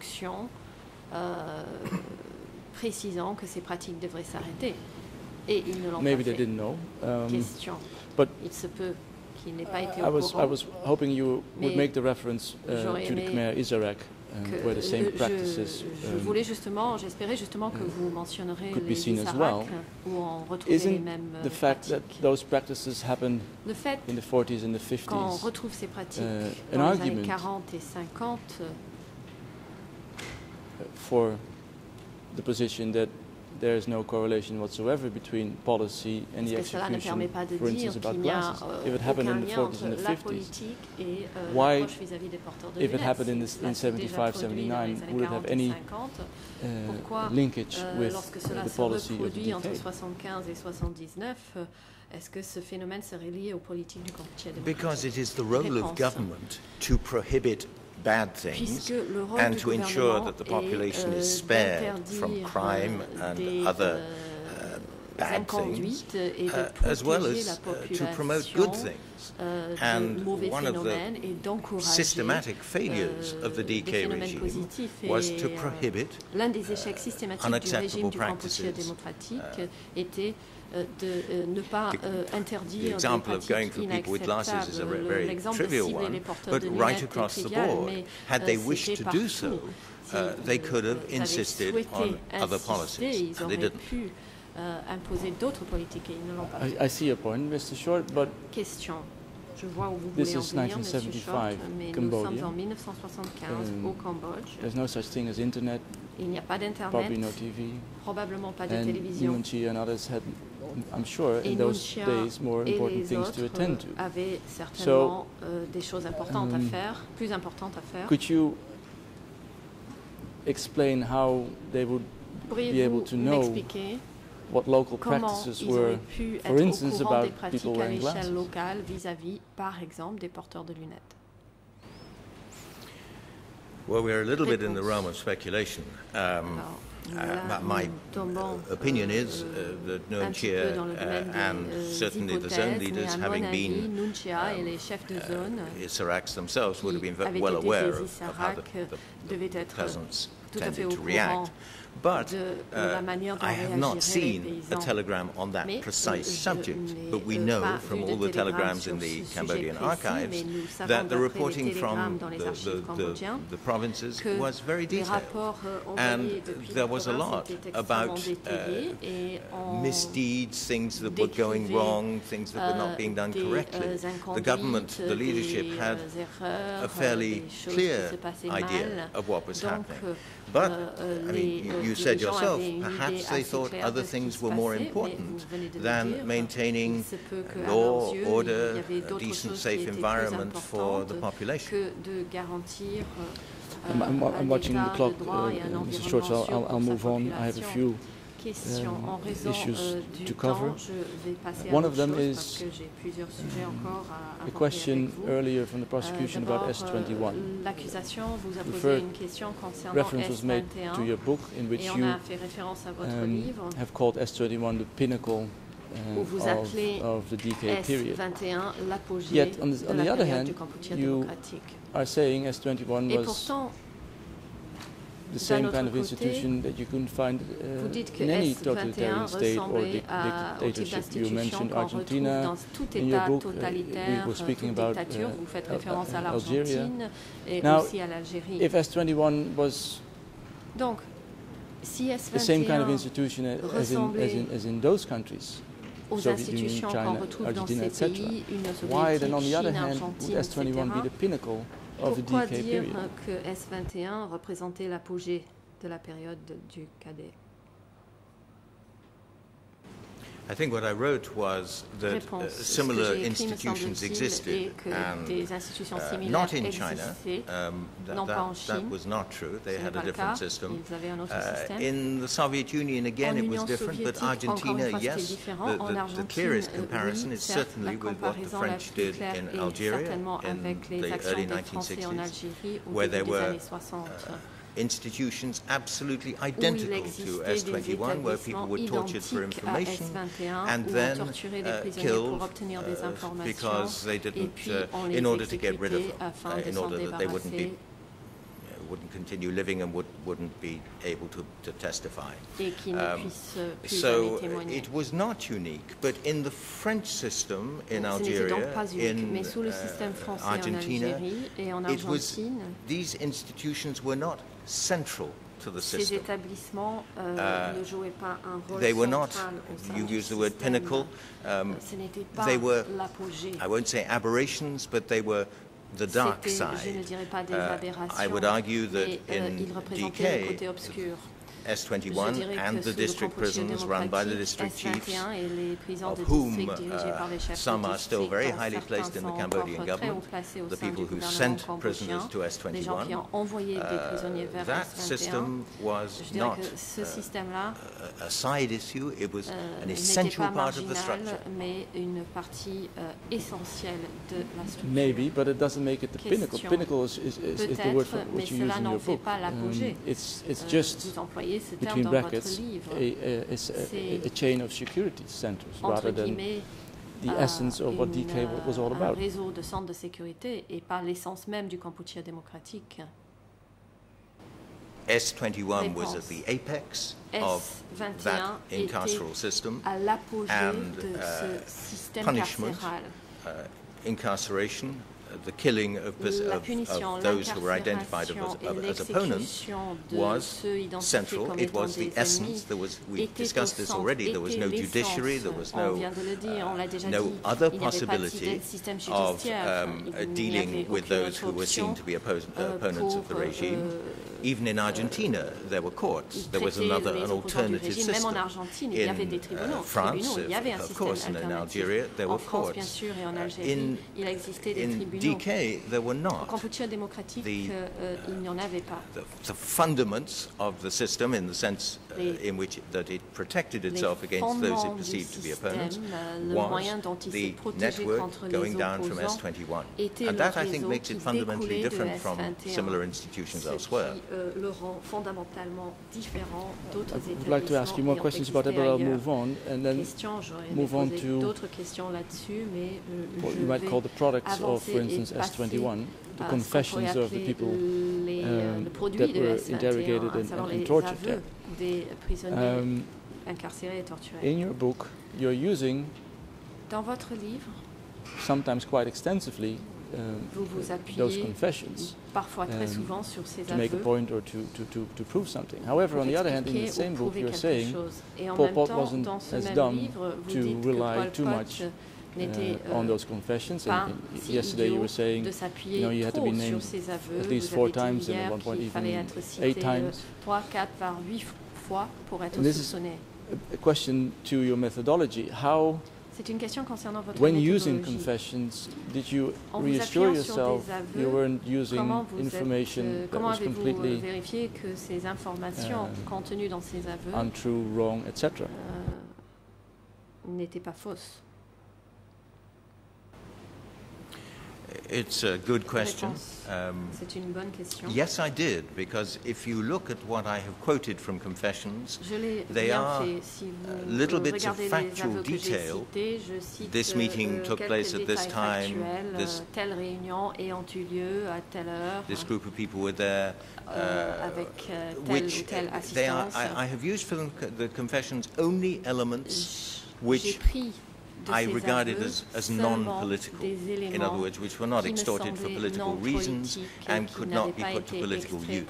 Speaker 2: Précisant que ces pratiques devraient s'arrêter, et ils ne l'ont
Speaker 3: Maybe
Speaker 2: pas
Speaker 3: they
Speaker 2: fait.
Speaker 3: didn't know.
Speaker 2: But il se peut qu'il n'ait pas été au courant.
Speaker 3: I was hoping you would make the reference to the Khmer Issarak where the same practices
Speaker 2: j'espérais justement que vous mentionnerez
Speaker 3: could be
Speaker 2: les
Speaker 3: seen as
Speaker 2: Isarac,
Speaker 3: well.
Speaker 2: où on retrouvait les mêmes
Speaker 3: The fact that
Speaker 2: pratiques.
Speaker 3: those practices happened
Speaker 2: Le fait
Speaker 3: in the 40s and the
Speaker 2: qu'on
Speaker 3: 50s
Speaker 2: retrouve ces pratiques
Speaker 3: an
Speaker 2: dans les années
Speaker 3: argument
Speaker 2: 40 et 50
Speaker 3: for the position that there is no correlation whatsoever between policy and the
Speaker 2: parce que cela ne permet
Speaker 3: execution,
Speaker 2: pas de
Speaker 3: for
Speaker 2: dire
Speaker 3: instance, about
Speaker 2: qu'il n'y a
Speaker 3: glasses. If it happened
Speaker 2: aucun
Speaker 3: in the
Speaker 2: lien
Speaker 3: 40s and
Speaker 2: entre
Speaker 3: the
Speaker 2: la
Speaker 3: 50s,
Speaker 2: politique et
Speaker 3: why,
Speaker 2: l'approche vis-à-vis des porteurs de
Speaker 3: if it
Speaker 2: lunettes.
Speaker 3: happened in
Speaker 2: Cela
Speaker 3: in
Speaker 2: s'est déjà
Speaker 3: 75,
Speaker 2: produit dans les
Speaker 3: 79,
Speaker 2: années
Speaker 3: would it
Speaker 2: 40
Speaker 3: have
Speaker 2: et
Speaker 3: any
Speaker 2: 50. Pourquoi,
Speaker 3: linkage with
Speaker 2: lorsque cela
Speaker 3: the
Speaker 2: se
Speaker 3: policy of the
Speaker 2: reproduit entre
Speaker 3: decade?
Speaker 2: 75 et 79, est-ce que ce phénomène serait lié aux politiques du Kampuchea démocratique?
Speaker 4: Because it is the role of government to prohibit bad things and to ensure that the population is spared from crime and other bad things, as well as to promote good things. And one of the systematic failures of the DK regime was to prohibit unacceptable practices.
Speaker 2: De ne pas interdire
Speaker 4: the example of going for people with glasses is a very trivial one, but right across the board, had they wished to do so, they could have insisted on other policies, and they didn't.
Speaker 2: Imposer d'autres politiques et ils ne l'ont pas fait.
Speaker 3: I see your point, Mr. Short, but
Speaker 2: Question. Je vois où vous
Speaker 3: this
Speaker 2: voulez en
Speaker 3: is
Speaker 2: venir, Monsieur Short,
Speaker 3: 1975
Speaker 2: mais
Speaker 3: Cambodia.
Speaker 2: nous sommes en 1975 au Cambodge.
Speaker 3: There's no such thing as internet,
Speaker 2: Il n'y a pas
Speaker 3: probably
Speaker 2: d'internet,
Speaker 3: no TV,
Speaker 2: probablement pas de
Speaker 3: and
Speaker 2: télévision.
Speaker 3: Nuon Chea and others had, I'm sure,
Speaker 2: Et
Speaker 3: in those
Speaker 2: Nuon Chea
Speaker 3: days more
Speaker 2: et
Speaker 3: important
Speaker 2: les
Speaker 3: things to
Speaker 2: autres
Speaker 3: attend to.
Speaker 2: avaient certainement des choses importantes à faire, plus importantes à faire.
Speaker 3: Could you explain how they would be able to
Speaker 2: Pourriez-vous
Speaker 3: know
Speaker 2: m'expliquer
Speaker 3: what local
Speaker 2: comment
Speaker 3: practices
Speaker 2: ils
Speaker 3: were,
Speaker 2: auraient pu
Speaker 3: for
Speaker 2: être
Speaker 3: instance,
Speaker 2: au courant des
Speaker 3: about
Speaker 2: pratiques
Speaker 3: people
Speaker 2: à
Speaker 3: wearing
Speaker 2: l'échelle
Speaker 3: glasses?
Speaker 2: locale vis-à-vis, par exemple, des porteurs de lunettes?
Speaker 4: Well, we're a little bit in the realm of speculation. My opinion is that Nuon Chea and certainly the zone leaders, having been Isaracs themselves, would have been well aware of how the peasants tended to react. But I have not seen a telegram on that precise subject, but we know from all the telegrams in the Cambodian archives that the reporting from the provinces was very detailed. And there was a lot about misdeeds, things that were going wrong, things that were not being done correctly. The government, the leadership had a fairly clear idea of what was happening. But, I mean, you said yourself, perhaps they thought other things were more important than maintaining law, order, a decent, safe environment for the population.
Speaker 3: I'm watching the clock, Mr. Short, so I'll move on. I have a few issues to cover. One of them is a question earlier from the prosecution about S21. Reference was made to your book in which you have called S21 the pinnacle of the DK period. Yet, on the other hand, you are saying S21 was the same kind of institution that you couldn't find in any totalitarian state or dictatorship. You mentioned Argentina in your book. We were speaking about Algeria. Now, if S21 was the same kind of institution as in those countries, Soviet Union, China, Argentina, etc., why then, on the other hand, would S21 be the pinnacle of the DK period?
Speaker 2: Pourquoi dire que S21 représentait l'apogée de la période du cadet?
Speaker 4: I think what I wrote was that similar institutions existed, and not in China. That was not true. They had a different system. In the Soviet Union, again, it was different, but Argentina, yes, the clearest comparison is certainly with what the French did in Algeria in the early 1960s, where there were institutions absolutely identical to S21, where people were tortured for information and then killed because they didn't, in order to get rid of them, in order that they wouldn't be wouldn't continue living and wouldn't be able to testify.
Speaker 2: Et qui ne puisse plus
Speaker 4: so
Speaker 2: jamais témoigner.
Speaker 4: It was not unique, but in the French system in Algeria,
Speaker 2: mais sous le système français
Speaker 4: Argentina,
Speaker 2: en Algérie et en Argentine,
Speaker 4: these institutions were not central to the system.
Speaker 2: Ces établissements ne jouaient pas un rôle
Speaker 4: they were
Speaker 2: central
Speaker 4: not,
Speaker 2: au sein
Speaker 4: you
Speaker 2: du
Speaker 4: use the word
Speaker 2: système.
Speaker 4: pinnacle,
Speaker 2: Ce n'était pas
Speaker 4: they were,
Speaker 2: l'apogée.
Speaker 4: I won't say aberrations, but they were the dark side.
Speaker 2: Je ne dirais pas des aberrations,
Speaker 4: I would argue that in
Speaker 2: ils représentaient le côté
Speaker 4: DK,
Speaker 2: obscur.
Speaker 4: S21 and the district prisons run by the district chiefs, of whom some are still very highly placed in the Cambodian government, the people who sent prisoners to S21. That system was not a side issue, it was an essential part of the structure.
Speaker 3: Maybe, but it doesn't make it the pinnacle. Pinnacle is the word for which you use in your book. It's just between brackets a chain of security centers rather than the essence of what DK was all about.
Speaker 2: Un réseau de centres de sécurité et pas l'essence même du Kampuchea démocratique.
Speaker 4: S21 was at the apex of that incarceral system, and punishment, incarceration, the killing of those who were identified as opponents was central. It was the essence. We discussed this already. There was no judiciary. There was no other possibility of dealing with those who were seen to be opponents of the regime. Even in Argentina, there were courts. There was an alternative system. In France, of course, and in Algeria, there were courts. In DK, there were not. The fundaments of the system, in the sense in which that it protected itself against those it perceived to be opponents, was the network going down from S21. And that, I think, makes it fundamentally different from similar institutions elsewhere.
Speaker 3: I would like to ask you more questions about that, but I'll move on and then move on to what you might call the products of, for instance, S21, the confessions of the people that were interrogated and tortured there. In your book, you're using, sometimes quite extensively, those confessions to make a point or to prove something. However, on the other hand, in the same book, you're saying Pol Pot wasn't as dumb to rely too much on those confessions. And yesterday you were saying, you had to be named at least 4 times, and at one point even 8 times. And this is a question to your methodology. How, when using confessions, did you reassure yourself you weren't using information that was completely untrue, wrong, etc.?
Speaker 4: It's a good question. Yes, I did, because if you look at what I have quoted from confessions, they are little bits of factual detail. This meeting took place at this time, this group of people were there, which they are, I have used for the confessions only elements which I regarded as non-political, in other words, which were not extorted for political reasons and could not be put to political use.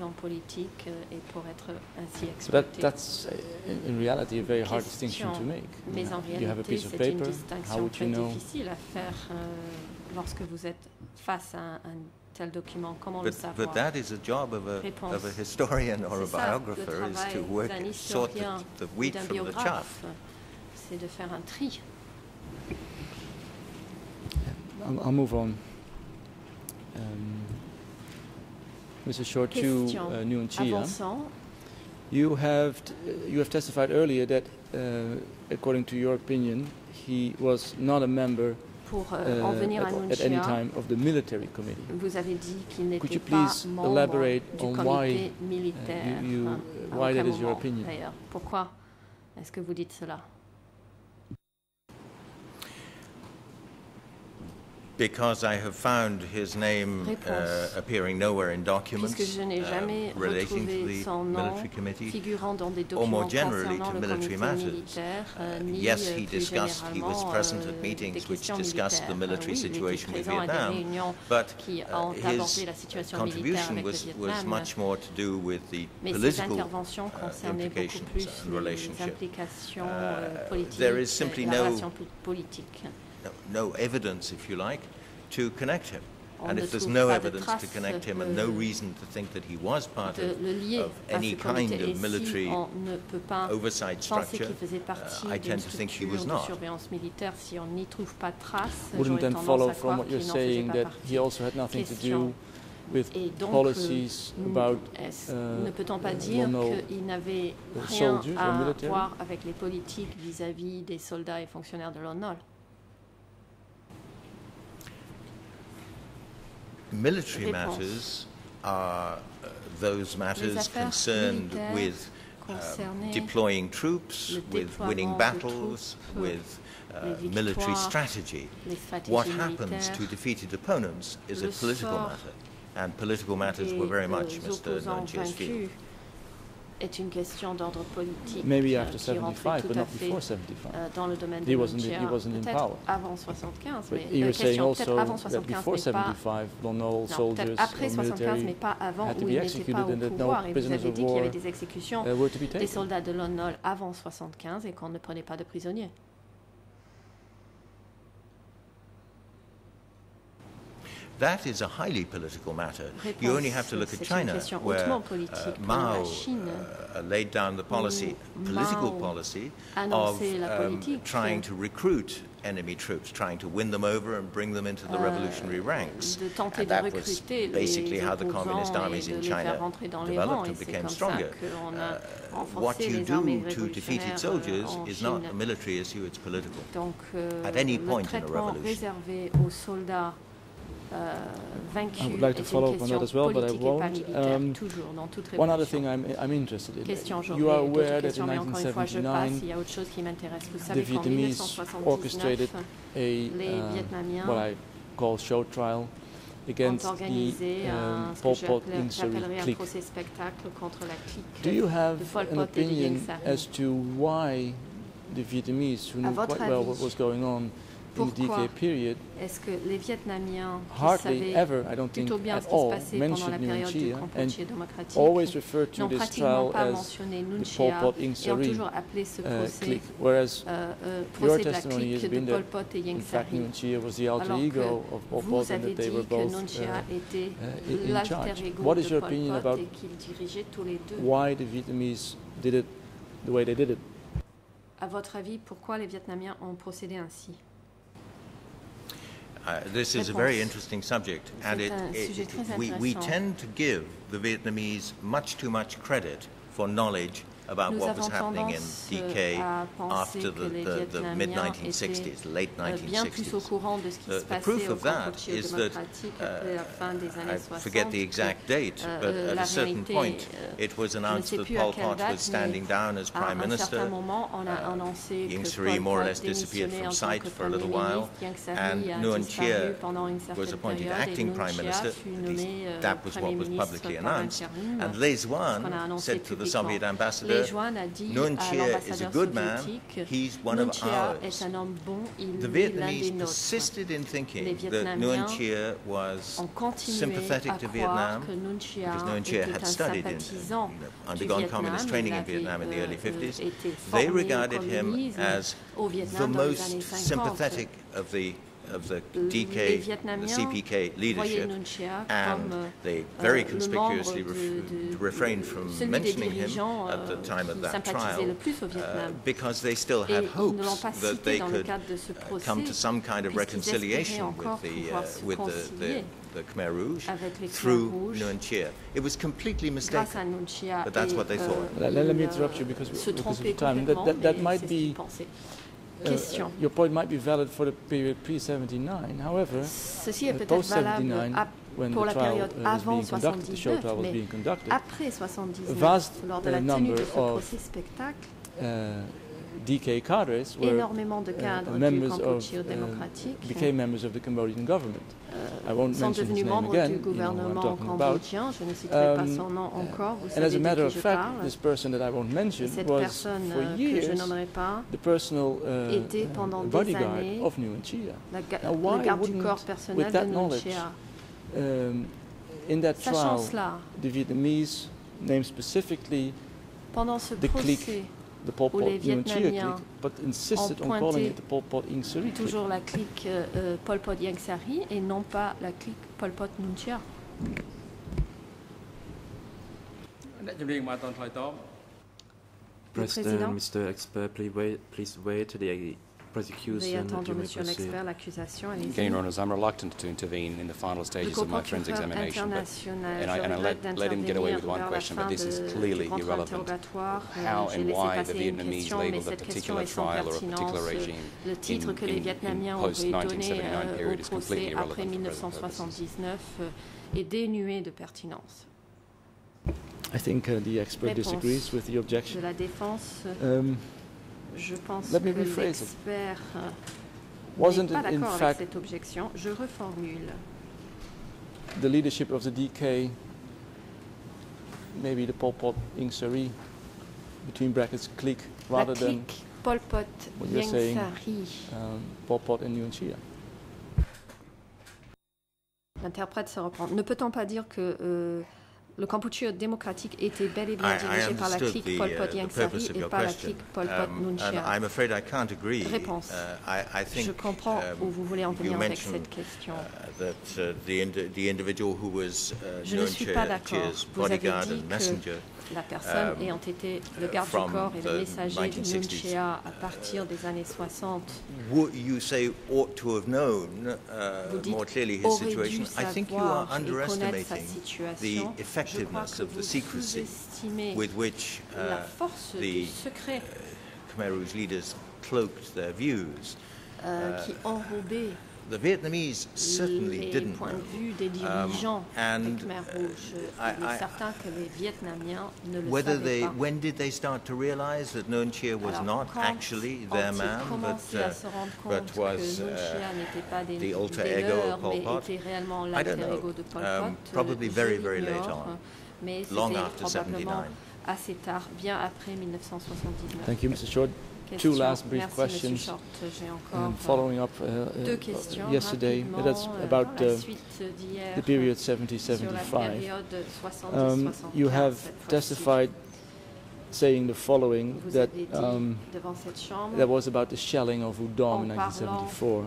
Speaker 3: So that's in reality a very hard distinction to make. You have a piece of paper, how would you know?
Speaker 4: But that is a job of a historian or a biographer, is to sort the wheat from the chaff.
Speaker 2: C'est de faire un tri.
Speaker 3: I'll move on. Mr. Short, to Nguyen Chia. You have testified earlier that, according to your opinion, he was not a member at any time of the military committee. Could you please elaborate on why why that is your opinion?
Speaker 2: Pourquoi est-ce que vous dites cela?
Speaker 4: Because I have found his name appearing nowhere in documents relating to the military committee, or more generally to military matters. Yes, he was present at meetings which discussed the military situation with Vietnam, but his contribution was much more to do with the political implications of the relationship. There is simply no evidence, if you like, to connect him. And if there's no evidence to connect him and no reason to think that he was part of any kind of military oversight structure, I tend to think he was not.
Speaker 3: Wouldn't then follow from what you're saying that he also had nothing to do with policies about
Speaker 2: ne peut-on pas dire qu'il n'avait rien à voir avec les politiques vis-à-vis des soldats et fonctionnaires de l'ONU?
Speaker 4: Military matters are those matters concerned with deploying troops, with winning battles, with military strategy. What happens to defeated opponents is a political matter, and political matters were very much Mr. Nunchier's field.
Speaker 2: Est une question d'ordre politique.
Speaker 3: Maybe after 75, but not before 75.
Speaker 2: Dans le domaine de
Speaker 3: he wasn't in power.
Speaker 2: Avant 75,
Speaker 3: but you were saying also that before 75, all soldiers
Speaker 2: après 75, mais pas avant où ils n'étaient pas au pouvoir. Et vous avez dit qu'il y avait des exécutions des soldats de l'ONU avant 75 et qu'on ne prenait pas de prisonniers.
Speaker 4: That is a highly political matter. You only have to look at China, where Mao laid down the policy, political policy, of trying to recruit enemy troops, trying to win them over and bring them into the revolutionary ranks. And that was basically how the communist armies in China developed and became stronger. What you do to defeated soldiers is not a military issue, it's political. At any point in a revolution.
Speaker 3: I would like to follow up on that as well, but I won't. One other thing I'm interested in. You are aware that in 1979, the Vietnamese orchestrated a what I call show trial against the Pol Pot Ieng Sary clique. Do you have an opinion as to why the Vietnamese, who knew quite well what was going on in the DK period, hardly ever, I don't think at all, mentioned Nguyen Chi and always referred to this trial as the Pol Pot Ieng Sary clique, whereas your testimony has been that in fact Nguyen Chi was the alter ego of Pol Pot and that they were both in charge. What is your opinion about why the Vietnamese did it the way they did it?
Speaker 2: À votre avis, pourquoi les Vietnamiens ont procédé ainsi?
Speaker 4: This is a very interesting subject, and we tend to give the Vietnamese much too much credit for knowledge about what was happening in DK after the mid-1960s, late 1960s. The proof of that is that, I forget the exact date, but at a certain point it was announced that Pol Pot was standing down as Prime Minister. Ieng Sary more or less disappeared from sight for a little while, and Nguyen Chia was appointed acting Prime Minister. At least that was what was publicly announced. And Le Duan said to the Soviet ambassador, Nguyen Chia is a good man, he's one of ours. The Vietnamese persisted in thinking that Nguyen Chia was sympathetic to Vietnam, because Nguyen Chia had studied in, undergone communist training in Vietnam in the early 50s. They regarded him as the most sympathetic of the DK, the CPK leadership, and they very conspicuously refrained from mentioning him at the time of that trial because they still had hopes that they could come to some kind of reconciliation with the Khmer Rouge through Nguyen Chia. It was completely mistaken, but that's what they thought.
Speaker 3: Let me interrupt you because of time. That might be... your point might be valid for the period pre-79. However, post-79, when the trial was being conducted, the show trial was being conducted, a vast number of DK cadres were
Speaker 2: énormément de cadres du Kampuchea démocratique
Speaker 3: became members of the Cambodian government. I won't
Speaker 2: sont
Speaker 3: mention
Speaker 2: devenus
Speaker 3: his name
Speaker 2: membres
Speaker 3: again,
Speaker 2: du gouvernement
Speaker 3: you know
Speaker 2: cambodgien. Je ne citerai pas son nom encore. Vous
Speaker 3: and as a
Speaker 2: savez
Speaker 3: matter
Speaker 2: de
Speaker 3: of
Speaker 2: qui je
Speaker 3: fact,
Speaker 2: parle.
Speaker 3: this person that I won't mention
Speaker 2: Cette
Speaker 3: was
Speaker 2: personne
Speaker 3: for
Speaker 2: que
Speaker 3: years
Speaker 2: je nommerai pas
Speaker 3: the personal
Speaker 2: était pendant des
Speaker 3: bodyguard
Speaker 2: années
Speaker 3: of Nguyen Chia.
Speaker 2: le garde du corps personnel
Speaker 3: with
Speaker 2: de
Speaker 3: that
Speaker 2: Nguyen
Speaker 3: knowledge,
Speaker 2: Chia.
Speaker 3: in that
Speaker 2: Sachant
Speaker 3: trial,
Speaker 2: cela,
Speaker 3: the Vietnamese named specifically
Speaker 2: pendant ce
Speaker 3: the
Speaker 2: procès,
Speaker 3: clique, the Pol
Speaker 2: où
Speaker 3: Pot
Speaker 2: les
Speaker 3: Nguyen Chia
Speaker 2: Vietnamiens
Speaker 3: clique, but insisted on
Speaker 2: ont
Speaker 3: calling
Speaker 2: pointé
Speaker 3: it the Pol Pot Ieng Sary clique.
Speaker 2: toujours la clique Pol Pot Ieng Sary et non pas la clique Pol Pot Nguyen Chia.
Speaker 1: President, Mr. Expert, please wait to the prosecution.
Speaker 2: Veuillez attendre, Monsieur l'expert, l'accusation.
Speaker 5: Again, Your Honours, I'm reluctant to intervene in the final stages of my friend's examination, and I let him get away with one question, but this is clearly irrelevant. How and why the Vietnamese labelled a particular trial or a particular regime
Speaker 2: le titre que les Vietnamiens auraient donné au procès après 1979 est dénué de pertinence.
Speaker 3: I think the expert disagrees with the objection.
Speaker 2: De la défense, je pense
Speaker 3: let
Speaker 2: que
Speaker 3: me rephrase
Speaker 2: l'expert
Speaker 3: Wasn't
Speaker 2: n'est pas
Speaker 3: it in
Speaker 2: d'accord avec
Speaker 3: fact
Speaker 2: cette objection. Je reformule.
Speaker 3: the leadership of the DK, maybe the Pol Pot Ieng Sary, between brackets clique, rather
Speaker 2: La
Speaker 3: than
Speaker 2: clique Pol Pot
Speaker 3: what you're
Speaker 2: Ieng
Speaker 3: saying,
Speaker 2: Sary.
Speaker 3: Pol Pot and Nguyen Chia?
Speaker 2: L'interprète se reprend. Ne peut-on pas dire que le Kampuchea démocratique était bel et bien dirigé par la clique Pol Pot Ieng Sary et pas la clique Pol Pot Nguyen Chia? Réponse. Je comprends où vous voulez en venir avec cette question. Je ne suis pas d'accord. Vous avez dit que la personne ayant été le garde du corps et le messager de Nguyen Chia à partir des années 60,
Speaker 4: vous dites aurait dû savoir et connaître sa situation. Je crois que vous sous-estimez la force du secret qui enrobait The Vietnamese certainly
Speaker 2: les
Speaker 4: didn't
Speaker 2: points de vue des dirigeants des Khmer Rouges. Il est certain que les Vietnamiens ne le savaient pas.
Speaker 4: When did they start to realize that Nguyen Chia was not actually their man, but was the alter ego of Pol Pot? I don't know. Probably very, very late on, long after 79.
Speaker 2: Assez tard, bien après 1979.
Speaker 3: Thank you, Mr. Short. Two last brief questions, following up yesterday. That's about the period 70-75. You have testified saying the following, that that was about the shelling of Udom in 1974.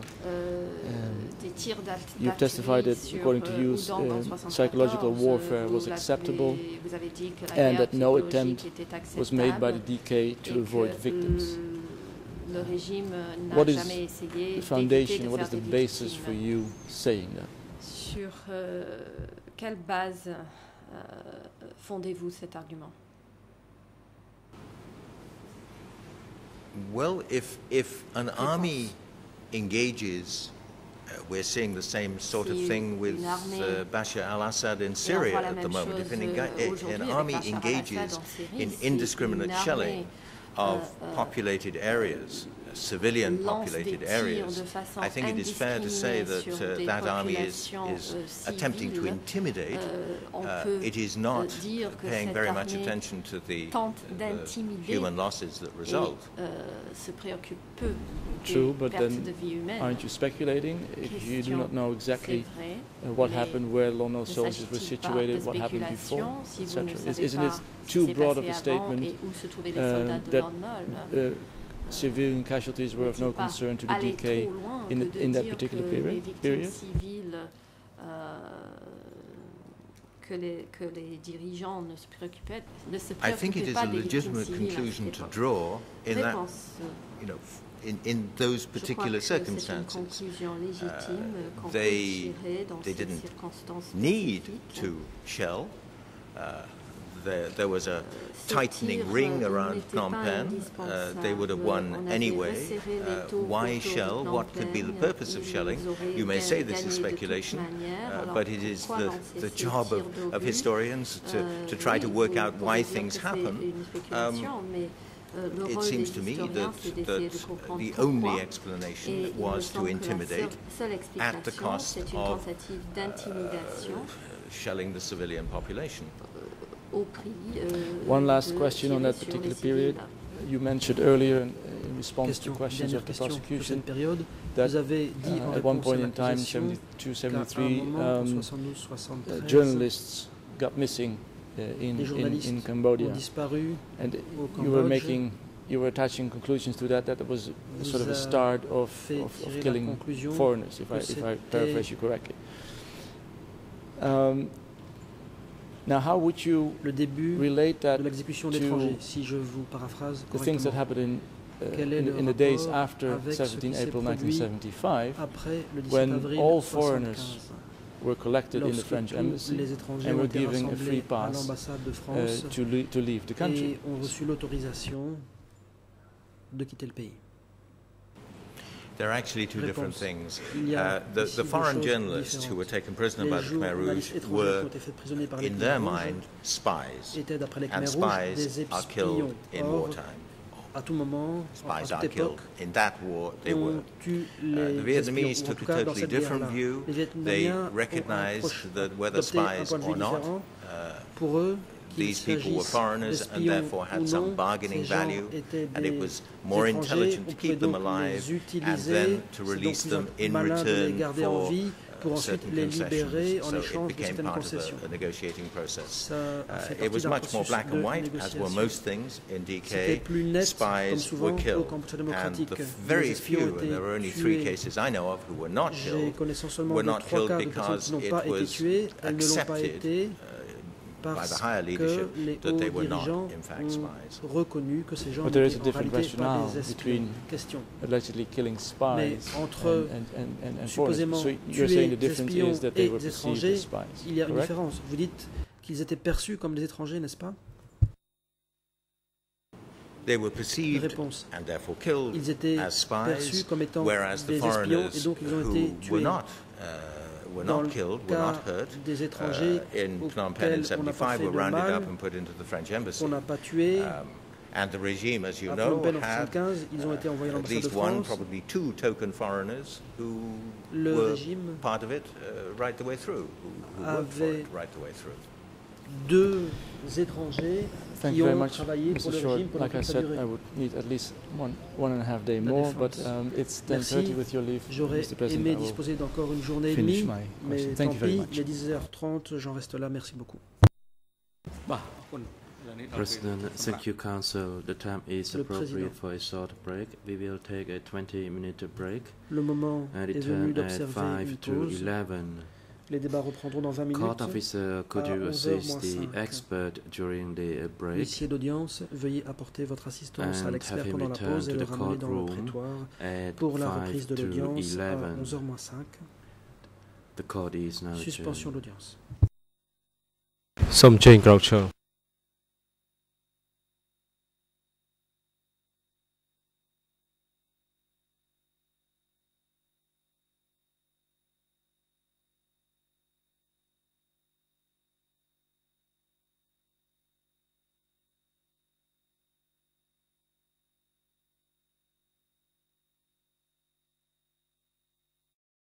Speaker 3: You testified that, according to you, psychological warfare was acceptable and that no attempt was made by the DK to avoid victims. What is the foundation, what is the basis for you saying that?
Speaker 2: Sur quelle base fondez-vous cet argument?
Speaker 4: Well, if an army engages, we're seeing the same sort of thing with Bashar al-Assad in Syria at the moment. If an army engages in indiscriminate shelling of populated areas, civilian populated areas, I think it is fair to say that that army is attempting to intimidate. It is not paying very much attention to the human losses that result.
Speaker 3: True, but then aren't you speculating if you do not know exactly what happened, where Lono soldiers were situated, what happened before, etc.? Isn't it too broad of a statement that civilian casualties were of no concern to the DK in that particular period?
Speaker 4: I think it is a legitimate conclusion to draw in that, in those particular circumstances. They didn't need to shell. There was a tightening ring around Phnom Penh. They would have won anyway. Why shell? What could be the purpose of shelling? You may say this is speculation, but it is the job of historians to try to work out why things happen. it seems to me that the only explanation was to intimidate at the cost of shelling the civilian population.
Speaker 3: One last question on that particular period. You mentioned earlier in response to questions of the prosecution that at one point in time, 72, 73, journalists got missing in Cambodia, and you were attaching conclusions to that was sort of a start of killing foreigners, if I paraphrase you correctly. Now, how would you relate that to the things that happened in the days after 17 April 1975, when all foreigners were collected in the French embassy and were given a free pass to leave the country?
Speaker 4: There are actually two different things. The foreign journalists who were taken prisoner by the Khmer Rouge were, in their mind, spies, and spies are killed in wartime. Spies are killed. In that war, they were. The Vietnamese took a totally different view. They recognized that whether spies or not, these people were foreigners and therefore had some bargaining value, and it was more intelligent to keep them alive and then to release them in return for certain concessions. So it became part of a negotiating process. It was much more black and white, as were most things in DK. Spies were killed, and the very few, and there were only 3 cases I know of who were not killed because it was accepted by the higher leadership that they were not, in fact, spies.
Speaker 3: But there is a different rationale between allegedly killing spies and foreigners. So you're saying the difference is that they were perceived as spies,
Speaker 6: il y a une différence. Vous dites qu'ils étaient perçus comme des étrangers, n'est-ce pas?
Speaker 4: They were perceived and therefore killed as spies, whereas the foreigners who were not killed, were not hurt, in Phnom Penh in 75 were rounded up and put into the French embassy. And the regime, as you know, had at least one, probably 2 token foreigners who were part of it right the way through, who worked for it right the way through.
Speaker 6: 2 étrangers qui ont travaillé
Speaker 3: pour le régime pendant toute sa durée. I would need at least one and a half day more, but it's 10:30 with your leave.
Speaker 6: J'aurais aimé disposer d'encore une journée et demie, mais tant pis, il est 10h30, j'en reste là, merci beaucoup.
Speaker 1: President, thank you, Council. The time is appropriate for a short break. We will take a 20-minute break.
Speaker 6: Le moment est venu d'observer une pause. Les débats reprendront dans 20 minutes.
Speaker 1: Court officer, could you assist the expert during the break?
Speaker 6: Huissier d'audience, veuillez apporter votre assistance à l'expert pendant la pause et le ramener dans le prétoire pour la reprise de l'audience à 11h-5.
Speaker 1: The court is now
Speaker 6: suspension d'audience.
Speaker 8: សូមអញ្ជើញក្រោកឈរ